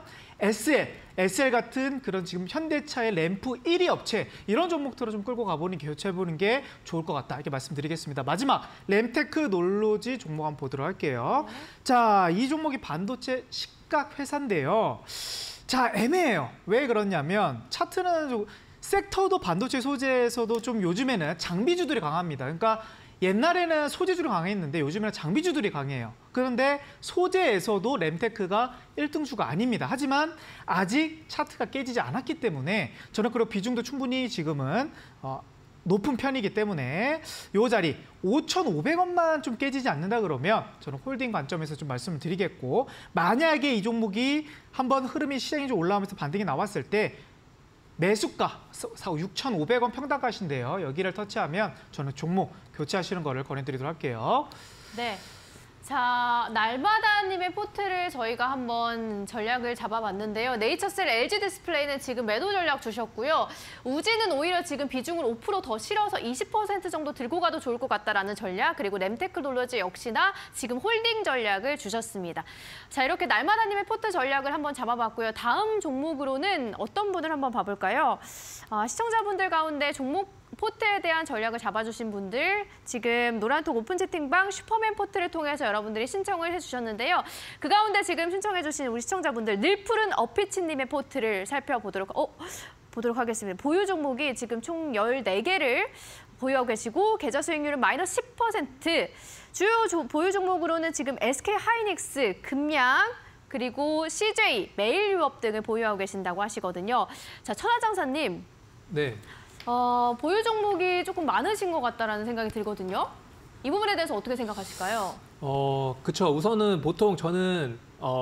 SL 같은 그런 지금 현대차의 램프 1위 업체 이런 종목들을 좀 끌고 가보는 교체해보는 게 좋을 것 같다 이렇게 말씀드리겠습니다. 마지막 램테크 놀로지 종목 한번 보도록 할게요. 자, 이 종목이 반도체 식각 회사인데요. 자, 애매해요. 왜 그러냐면 차트는 섹터도 반도체 소재에서도 좀 요즘에는 장비주들이 강합니다. 그러니까 옛날에는 소재주로 강했는데 요즘에는 장비주들이 강해요. 그런데 소재에서도 램테크가 1등주가 아닙니다. 하지만 아직 차트가 깨지지 않았기 때문에 저는 그런 비중도 충분히 지금은 높은 편이기 때문에 이 자리 5,500원만 좀 깨지지 않는다 그러면 저는 홀딩 관점에서 좀 말씀을 드리겠고 만약에 이 종목이 한번 흐름이 시장이 좀 올라오면서 반등이 나왔을 때 매수가 6,500원 평단가신데요. 여기를 터치하면 저는 종목 교체하시는 거를 권해드리도록 할게요. 네. 자, 날마다님의 포트를 저희가 한번 전략을 잡아봤는데요. 네이처셀 LG 디스플레이는 지금 매도 전략 주셨고요. 우지는 오히려 지금 비중을 5% 더 실어서 20% 정도 들고 가도 좋을 것 같다라는 전략, 그리고 램테크놀로지 역시나 지금 홀딩 전략을 주셨습니다. 자, 이렇게 날마다님의 포트 전략을 한번 잡아봤고요. 다음 종목으로는 어떤 분을 한번 봐볼까요? 시청자분들 가운데 종목 포트에 대한 전략을 잡아주신 분들 지금 노란톡 오픈 채팅방 슈퍼맨 포트를 통해서 여러분들이 신청을 해주셨는데요. 그 가운데 지금 신청해주신 우리 시청자분들 늘푸른 어피치님의 포트를 살펴보도록 하겠습니다. 보유 종목이 지금 총 14개를 보유하고 계시고 계좌 수익률은 마이너스 10%. 주요 보유 종목으로는 지금 SK하이닉스, 금양, 그리고 CJ, 메일유업 등을 보유하고 계신다고 하시거든요. 자, 천하장사님. 네. 보유 종목이 조금 많으신 것 같다라는 생각이 들거든요. 이 부분에 대해서 어떻게 생각하실까요? 그쵸. 우선은 보통 저는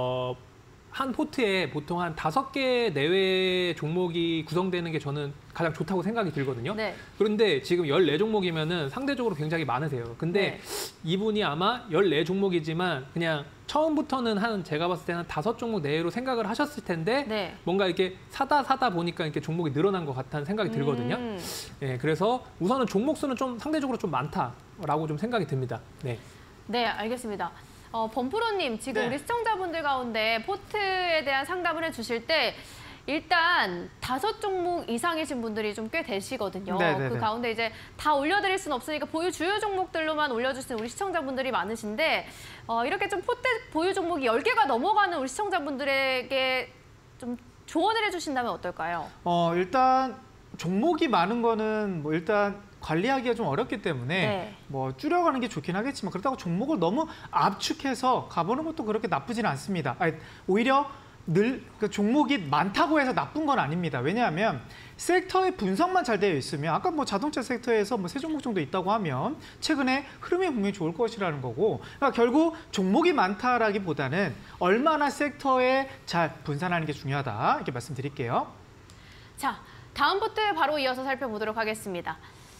한 포트에 보통 한 5개 내외 종목이 구성되는 게 저는 가장 좋다고 생각이 들거든요. 네. 그런데 지금 14종목이면은 상대적으로 굉장히 많으세요. 근데 이분이 아마 14종목이지만 그냥 처음부터는 제가 봤을 때는 5종목 내외로 생각을 하셨을 텐데 뭔가 이렇게 사다 보니까 이렇게 종목이 늘어난 것 같다는 생각이 들거든요. 예, 그래서 우선은 종목 수는 좀 상대적으로 좀 많다라고 좀 생각이 듭니다. 네. 네, 알겠습니다. 범프로님, 지금 우리 시청자분들 가운데 포트에 대한 상담을 해주실 때 일단 5종목 이상이신 분들이 좀 꽤 되시거든요. 네네네. 그 가운데 이제 다 올려드릴 수는 없으니까 보유 주요 종목들로만 올려주시는 우리 시청자분들이 많으신데 이렇게 좀 포트 보유 종목이 10개가 넘어가는 우리 시청자분들에게 좀 조언을 해주신다면 어떨까요? 일단 종목이 많은 거는 뭐 일단 관리하기가 좀 어렵기 때문에 뭐 줄여가는 게 좋긴 하겠지만 그렇다고 종목을 너무 압축해서 가보는 것도 그렇게 나쁘지는 않습니다. 오히려 그 종목이 많다고 해서 나쁜 건 아닙니다. 왜냐하면 섹터의 분석만 잘 되어 있으면 아까 뭐 자동차 섹터에서 뭐 세 종목 정도 있다고 하면 최근에 흐름이 분명히 좋을 것이라는 거고, 그러니까 결국 종목이 많다라기보다는 얼마나 섹터에 잘 분산하는 게 중요하다 이렇게 말씀드릴게요. 자, 다음 포트 바로 이어서 살펴보도록 하겠습니다.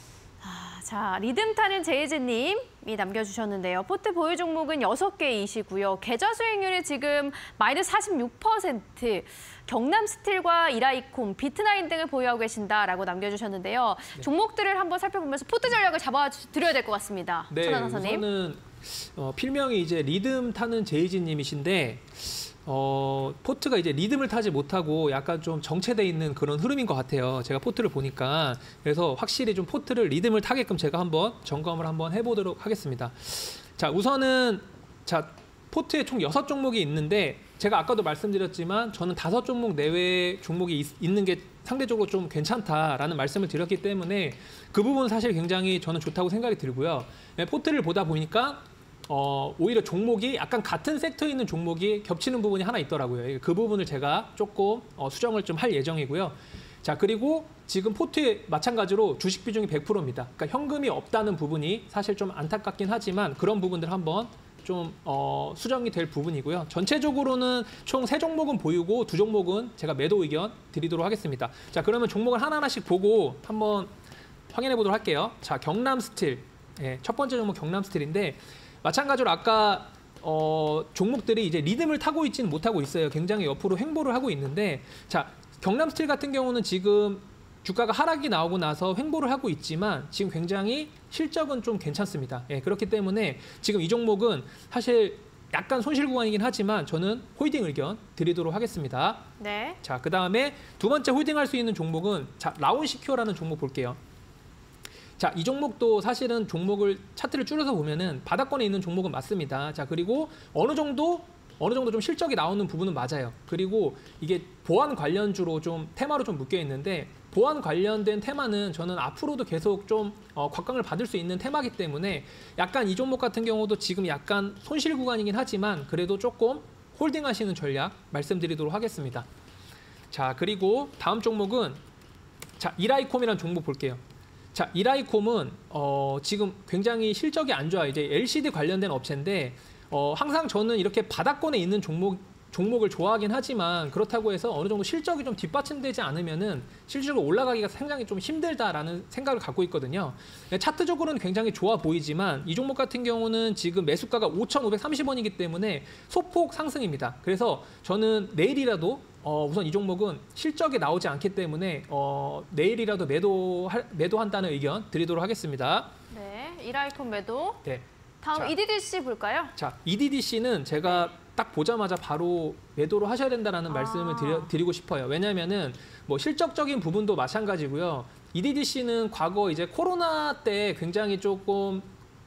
자, 리듬 타는 제이즈님이 남겨주셨는데요. 포트 보유 종목은 6개이시고요. 계좌 수익률이 지금 마이너스 46%, 경남 스틸과 이라이콤, 비트나인 등을 보유하고 계신다라고 남겨주셨는데요. 네. 종목들을 한번 살펴보면서 포트 전략을 잡아드려야 될 것 같습니다. 네, 천안하사님. 우선은 필명이 이제 리듬 타는 제이즈님이신데 포트가 이제 리듬을 타지 못하고 약간 좀 정체돼 있는 그런 흐름인 것 같아요. 제가 포트를 보니까. 그래서 확실히 좀 포트를 리듬을 타게끔 제가 한번 점검을 한번 해보도록 하겠습니다. 자, 우선은 포트에 총 6종목이 있는데 제가 아까도 말씀드렸지만 저는 5종목 내외 종목이 있는 게 상대적으로 좀 괜찮다라는 말씀을 드렸기 때문에 그 부분은 사실 굉장히 저는 좋다고 생각이 들고요. 포트를 보다 보니까 오히려 종목이 약간 같은 섹터에 있는 종목이 겹치는 부분이 하나 있더라고요. 그 부분을 제가 조금 수정을 좀 할 예정이고요. 자, 그리고 지금 포트에 마찬가지로 주식 비중이 100%입니다. 그러니까 현금이 없다는 부분이 사실 좀 안타깝긴 하지만 그런 부분들 한번 좀 수정이 될 부분이고요. 전체적으로는 총 3종목은 보유고 2종목은 제가 매도 의견 드리도록 하겠습니다. 자, 그러면 종목을 하나하나씩 보고 한번 확인해 보도록 할게요. 자, 경남 스틸. 예, 첫 번째 종목 경남 스틸인데 마찬가지로 아까 종목들이 이제 리듬을 타고 있지는 못하고 있어요. 굉장히 옆으로 횡보를 하고 있는데, 자, 경남 스틸 같은 경우는 지금 주가가 하락이 나오고 나서 횡보를 하고 있지만 지금 굉장히 실적은 좀 괜찮습니다. 예, 그렇기 때문에 지금 이 종목은 사실 약간 손실 구간이긴 하지만 저는 홀딩 의견 드리도록 하겠습니다. 네. 자, 그 다음에 두 번째 홀딩할 수 있는 종목은 라온시큐어라는 종목 볼게요. 자, 이 종목도 사실은 종목을 차트를 줄여서 보면은 바닥권에 있는 종목은 맞습니다. 자, 그리고 어느 정도 좀 실적이 나오는 부분은 맞아요. 그리고 이게 보안 관련주로 좀 테마로 좀 묶여 있는데 보안 관련된 테마는 저는 앞으로도 계속 좀 곽강을 받을 수 있는 테마이기 때문에 약간 이 종목 같은 경우도 지금 약간 손실 구간이긴 하지만 그래도 조금 홀딩하시는 전략 말씀드리도록 하겠습니다. 자, 그리고 다음 종목은 이라이콤이라는 종목 볼게요. 자, 이라이콤은 지금 굉장히 실적이 안 좋아요. 이제 LCD 관련된 업체인데 항상 저는 이렇게 바닥권에 있는 종목을 좋아하긴 하지만 그렇다고 해서 어느 정도 실적이 좀 뒷받침되지 않으면은 실질적으로 올라가기가 굉장히 좀 힘들다라는 생각을 갖고 있거든요. 차트적으로는 굉장히 좋아 보이지만 이 종목 같은 경우는 지금 매수가가 5,530원이기 때문에 소폭 상승입니다. 그래서 저는 내일이라도 우선 이 종목은 실적이 나오지 않기 때문에 내일이라도 매도한다는 의견 드리도록 하겠습니다. 네, 이라이콤 매도. 네. 다음 EDDC 볼까요? 자, EDDC는 제가 딱 보자마자 바로 매도를 하셔야 된다는 말씀을 드리고 싶어요. 왜냐하면은 뭐 실적적인 부분도 마찬가지고요. EDDC는 과거 이제 코로나 때 굉장히 조금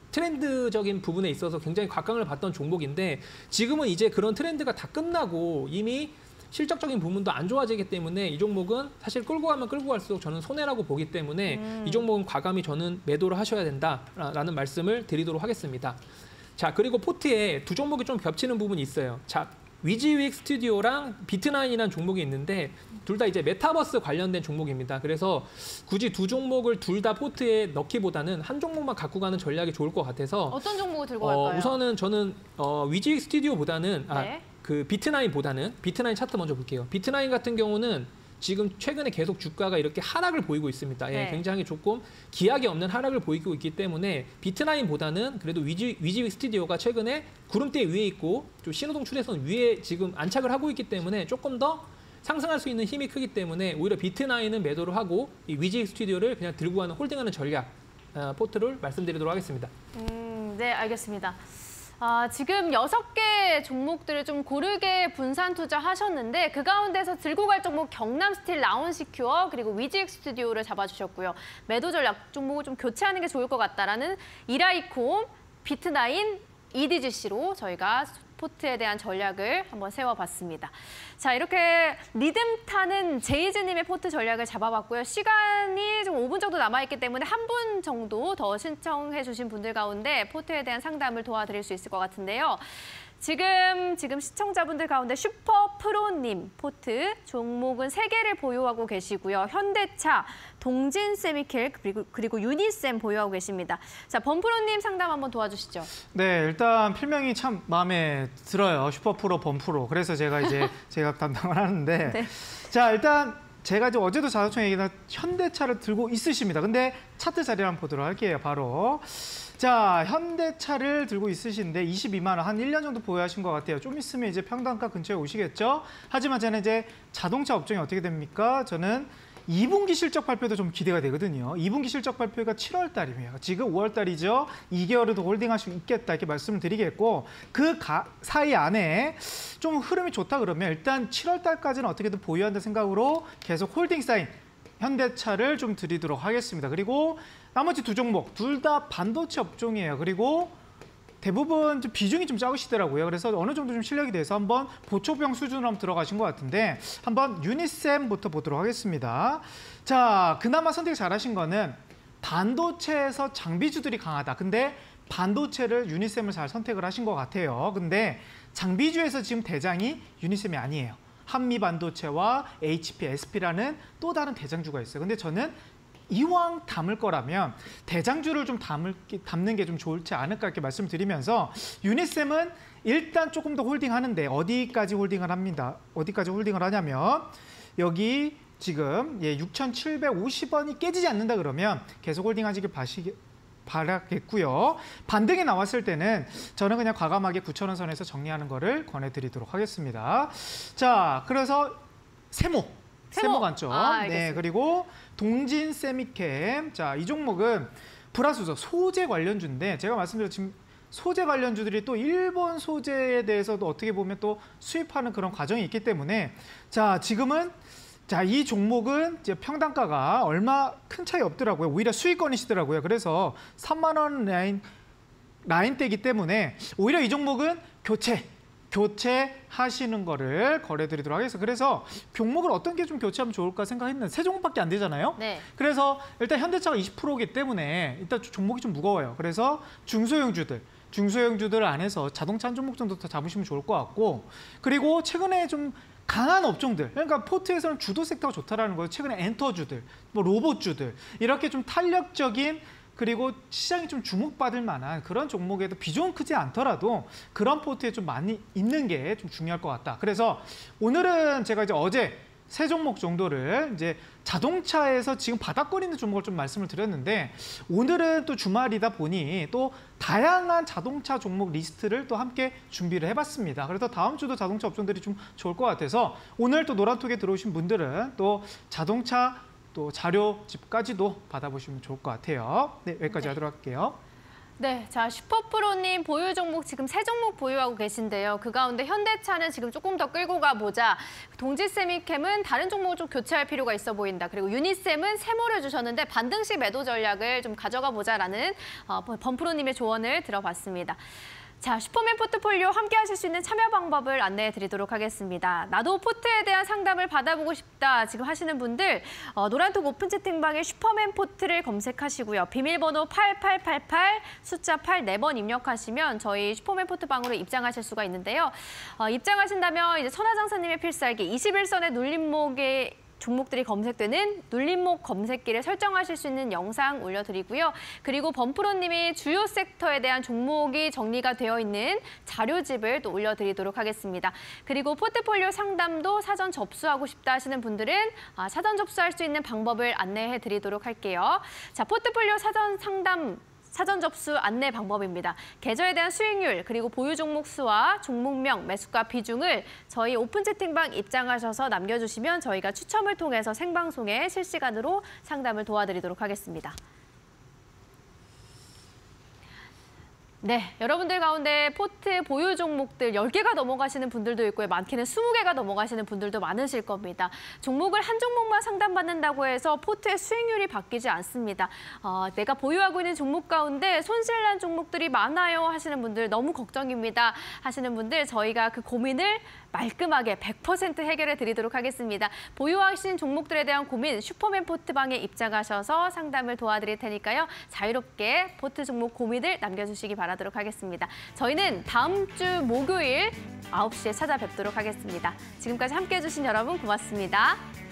트렌드적인 부분에 있어서 굉장히 곽강을 봤던 종목인데 지금은 이제 그런 트렌드가 다 끝나고 이미 실적적인 부분도 안 좋아지기 때문에 이 종목은 사실 끌고 가면 끌고 갈수록 저는 손해라고 보기 때문에 이 종목은 과감히 저는 매도를 하셔야 된다라는 말씀을 드리도록 하겠습니다. 자, 그리고 포트에 두 종목이 좀 겹치는 부분이 있어요. 자, 위지윅 스튜디오랑 비트나인이라는 종목이 있는데 둘 다 이제 메타버스 관련된 종목입니다. 그래서 굳이 두 종목을 둘 다 포트에 넣기보다는 한 종목만 갖고 가는 전략이 좋을 것 같아서 어떤 종목을 들고 갈까요? 우선은 저는 위지윅 스튜디오보다는 네. 비트나인 차트 먼저 볼게요. 비트나인 같은 경우는 지금 최근에 계속 주가가 이렇게 하락을 보이고 있습니다. 네. 예, 굉장히 조금 기약이 없는 하락을 보이고 있기 때문에 비트나인보다는 그래도 위지윅 스튜디오가 최근에 구름대 위에 있고 좀 신호등 추세선 위에 지금 안착을 하고 있기 때문에 조금 더 상승할 수 있는 힘이 크기 때문에 오히려 비트나인은 매도를 하고 이 위지윅 스튜디오를 그냥 들고 가는 홀딩하는 전략 포트를 말씀드리도록 하겠습니다. 네, 알겠습니다. 지금 6개 종목들을 좀 고르게 분산 투자하셨는데 그 가운데서 들고 갈 종목 경남 스틸, 라온시큐어 그리고 위지윅 스튜디오를 잡아주셨고요. 매도 전략 종목을 좀 교체하는 게 좋을 것 같다라는 이라이콤, 비트나인, EDGC로 저희가 포트에 대한 전략을 한번 세워봤습니다. 자, 이렇게 리듬 타는 제이즈님의 포트 전략을 잡아봤고요. 시간이 좀 5분 정도 남아있기 때문에 한 분 정도 더 신청해 주신 분들 가운데 포트에 대한 상담을 도와드릴 수 있을 것 같은데요. 지금 시청자분들 가운데 슈퍼프로님 포트 종목은 3개를 보유하고 계시고요. 현대차, 동진세미켈 그리고 유니셈 보유하고 계십니다. 자, 범프로님 상담 한번 도와주시죠. 네, 일단 필명이 참 마음에 들어요. 슈퍼프로, 범프로. 그래서 제가 이제 제가 담당을 하는데 네. 자, 일단 제가 이제 어제도 자동차 얘기나 현대차를 들고 있으십니다. 근데 차트 자리 한번 보도록 할게요. 바로 자, 현대차를 들고 있으신데 22만 원, 한 1년 정도 보유하신 것 같아요. 좀 있으면 이제 평단가 근처에 오시겠죠? 하지만 저는 이제 자동차 업종이 어떻게 됩니까? 저는 2분기 실적 발표도 좀 기대가 되거든요. 2분기 실적 발표가 7월 달이에요. 지금 5월 달이죠. 2개월에도 홀딩할 수 있겠다 이렇게 말씀을 드리겠고 그 사이 안에 좀 흐름이 좋다 그러면 일단 7월 달까지는 어떻게든 보유한다 생각으로 계속 홀딩 사인 현대차를 좀 드리도록 하겠습니다. 그리고 나머지 두 종목 둘 다 반도체 업종이에요. 그리고 대부분 좀 비중이 좀 작으시더라고요. 그래서 어느 정도 좀 실력이 돼서 한번 보초병 수준으로 한번 들어가신 것 같은데 한번 유니셈부터 보도록 하겠습니다. 자, 그나마 선택 잘하신 거는 반도체에서 장비주들이 강하다. 근데 반도체를 유니셈을 잘 선택을 하신 것 같아요. 근데 장비주에서 지금 대장이 유니셈이 아니에요. 한미반도체와 HP, SP라는 또 다른 대장주가 있어요. 근데 저는 이왕 담을 거라면 대장주를 좀 담는 게 좀 좋지 않을까 이렇게 말씀드리면서 유니셈은 일단 조금 더 홀딩하는데 어디까지 홀딩을 합니다. 어디까지 홀딩을 하냐면 여기 지금 6,750원이 깨지지 않는다 그러면 계속 홀딩하시길 바라겠고요. 반등이 나왔을 때는 저는 그냥 과감하게 9,000원 선에서 정리하는 거를 권해드리도록 하겠습니다. 자, 그래서 세모 관점. 네, 그리고 동진 세미캠. 자, 이 종목은 불화수소 소재 관련주인데 제가 말씀드린 지금 소재 관련주들이 또 일본 소재에 대해서도 어떻게 보면 또 수입하는 그런 과정이 있기 때문에 자, 지금은 자, 이 종목은 이제 평단가가 얼마 큰 차이 없더라고요. 오히려 수익권이시더라고요. 그래서 3만 원 라인대이기 때문에 오히려 이 종목은 교체하시는 거를 거래드리도록 하겠습니다. 그래서 종목을 어떤 게 좀 교체하면 좋을까 생각했는데 세 종목밖에 안 되잖아요. 네. 그래서 일단 현대차가 20%이기 때문에 일단 종목이 좀 무거워요. 그래서 중소형주들 안에서 자동차 한 종목 정도 더 잡으시면 좋을 것 같고 그리고 최근에 좀 강한 업종들, 그러니까 포트에서는 주도 섹터가 좋다라는 거예요. 최근에 엔터주들, 뭐 로봇주들 이렇게 좀 탄력적인 그리고 시장이 좀 주목받을 만한 그런 종목에도 비중은 크지 않더라도 그런 포트에 좀 많이 있는 게 좀 중요할 것 같다. 그래서 오늘은 제가 이제 어제 세 종목 정도를 이제 자동차에서 지금 바닥거리는 종목을 좀 말씀을 드렸는데 오늘은 또 주말이다 보니 또 다양한 자동차 종목 리스트를 또 함께 준비를 해봤습니다. 그래서 다음 주도 자동차 업종들이 좀 좋을 것 같아서 오늘 또 노란톡에 들어오신 분들은 또 자동차 또 자료집까지도 받아보시면 좋을 것 같아요. 네, 여기까지 하도록 할게요. 네, 자 슈퍼프로님 보유 종목 지금 3종목 보유하고 계신데요. 그 가운데 현대차는 지금 조금 더 끌고 가보자. 동지세미캠은 다른 종목을 좀 교체할 필요가 있어 보인다. 그리고 유니셈은 세모를 주셨는데 반등식 매도 전략을 좀 가져가 보자라는 범프로님의 조언을 들어봤습니다. 자, 슈퍼맨 포트폴리오 함께 하실 수 있는 참여 방법을 안내해 드리도록 하겠습니다. 나도 포트에 대한 상담을 받아보고 싶다 지금 하시는 분들 노란톡 오픈 채팅방에 슈퍼맨 포트를 검색하시고요. 비밀번호 8888 숫자 8 4번 입력하시면 저희 슈퍼맨 포트 방으로 입장하실 수가 있는데요. 입장하신다면 이제 선화장사님의 필살기 21선의 눌림목의 종목들이 검색되는 눌림목 검색기를 설정하실 수 있는 영상 올려드리고요. 그리고 범프로님이 주요 섹터에 대한 종목이 정리가 되어 있는 자료집을 또 올려드리도록 하겠습니다. 그리고 포트폴리오 상담도 사전 접수하고 싶다 하시는 분들은 사전 접수할 수 있는 방법을 안내해 드리도록 할게요. 자, 포트폴리오 사전 상담 사전 접수 안내 방법입니다. 계좌에 대한 수익률 그리고 보유 종목 수와 종목명, 매수가 비중을 저희 오픈 채팅방 입장하셔서 남겨주시면 저희가 추첨을 통해서 생방송에 실시간으로 상담을 도와드리도록 하겠습니다. 네, 여러분들 가운데 포트 보유 종목들 10개가 넘어가시는 분들도 있고요. 많게는 20개가 넘어가시는 분들도 많으실 겁니다. 종목을 한 종목만 상담받는다고 해서 포트의 수익률이 바뀌지 않습니다. 내가 보유하고 있는 종목 가운데 손실난 종목들이 많아요 하시는 분들 너무 걱정입니다 하시는 분들 저희가 그 고민을 말끔하게 100% 해결해 드리도록 하겠습니다. 보유하신 종목들에 대한 고민 슈퍼맨 포트방에 입장하셔서 상담을 도와드릴 테니까요. 자유롭게 포트 종목 고민을 남겨주시기 바랍니다. 바라도록 하겠습니다. 저희는 다음 주 목요일 9시에 찾아뵙도록 하겠습니다. 지금까지 함께해 주신 여러분 고맙습니다.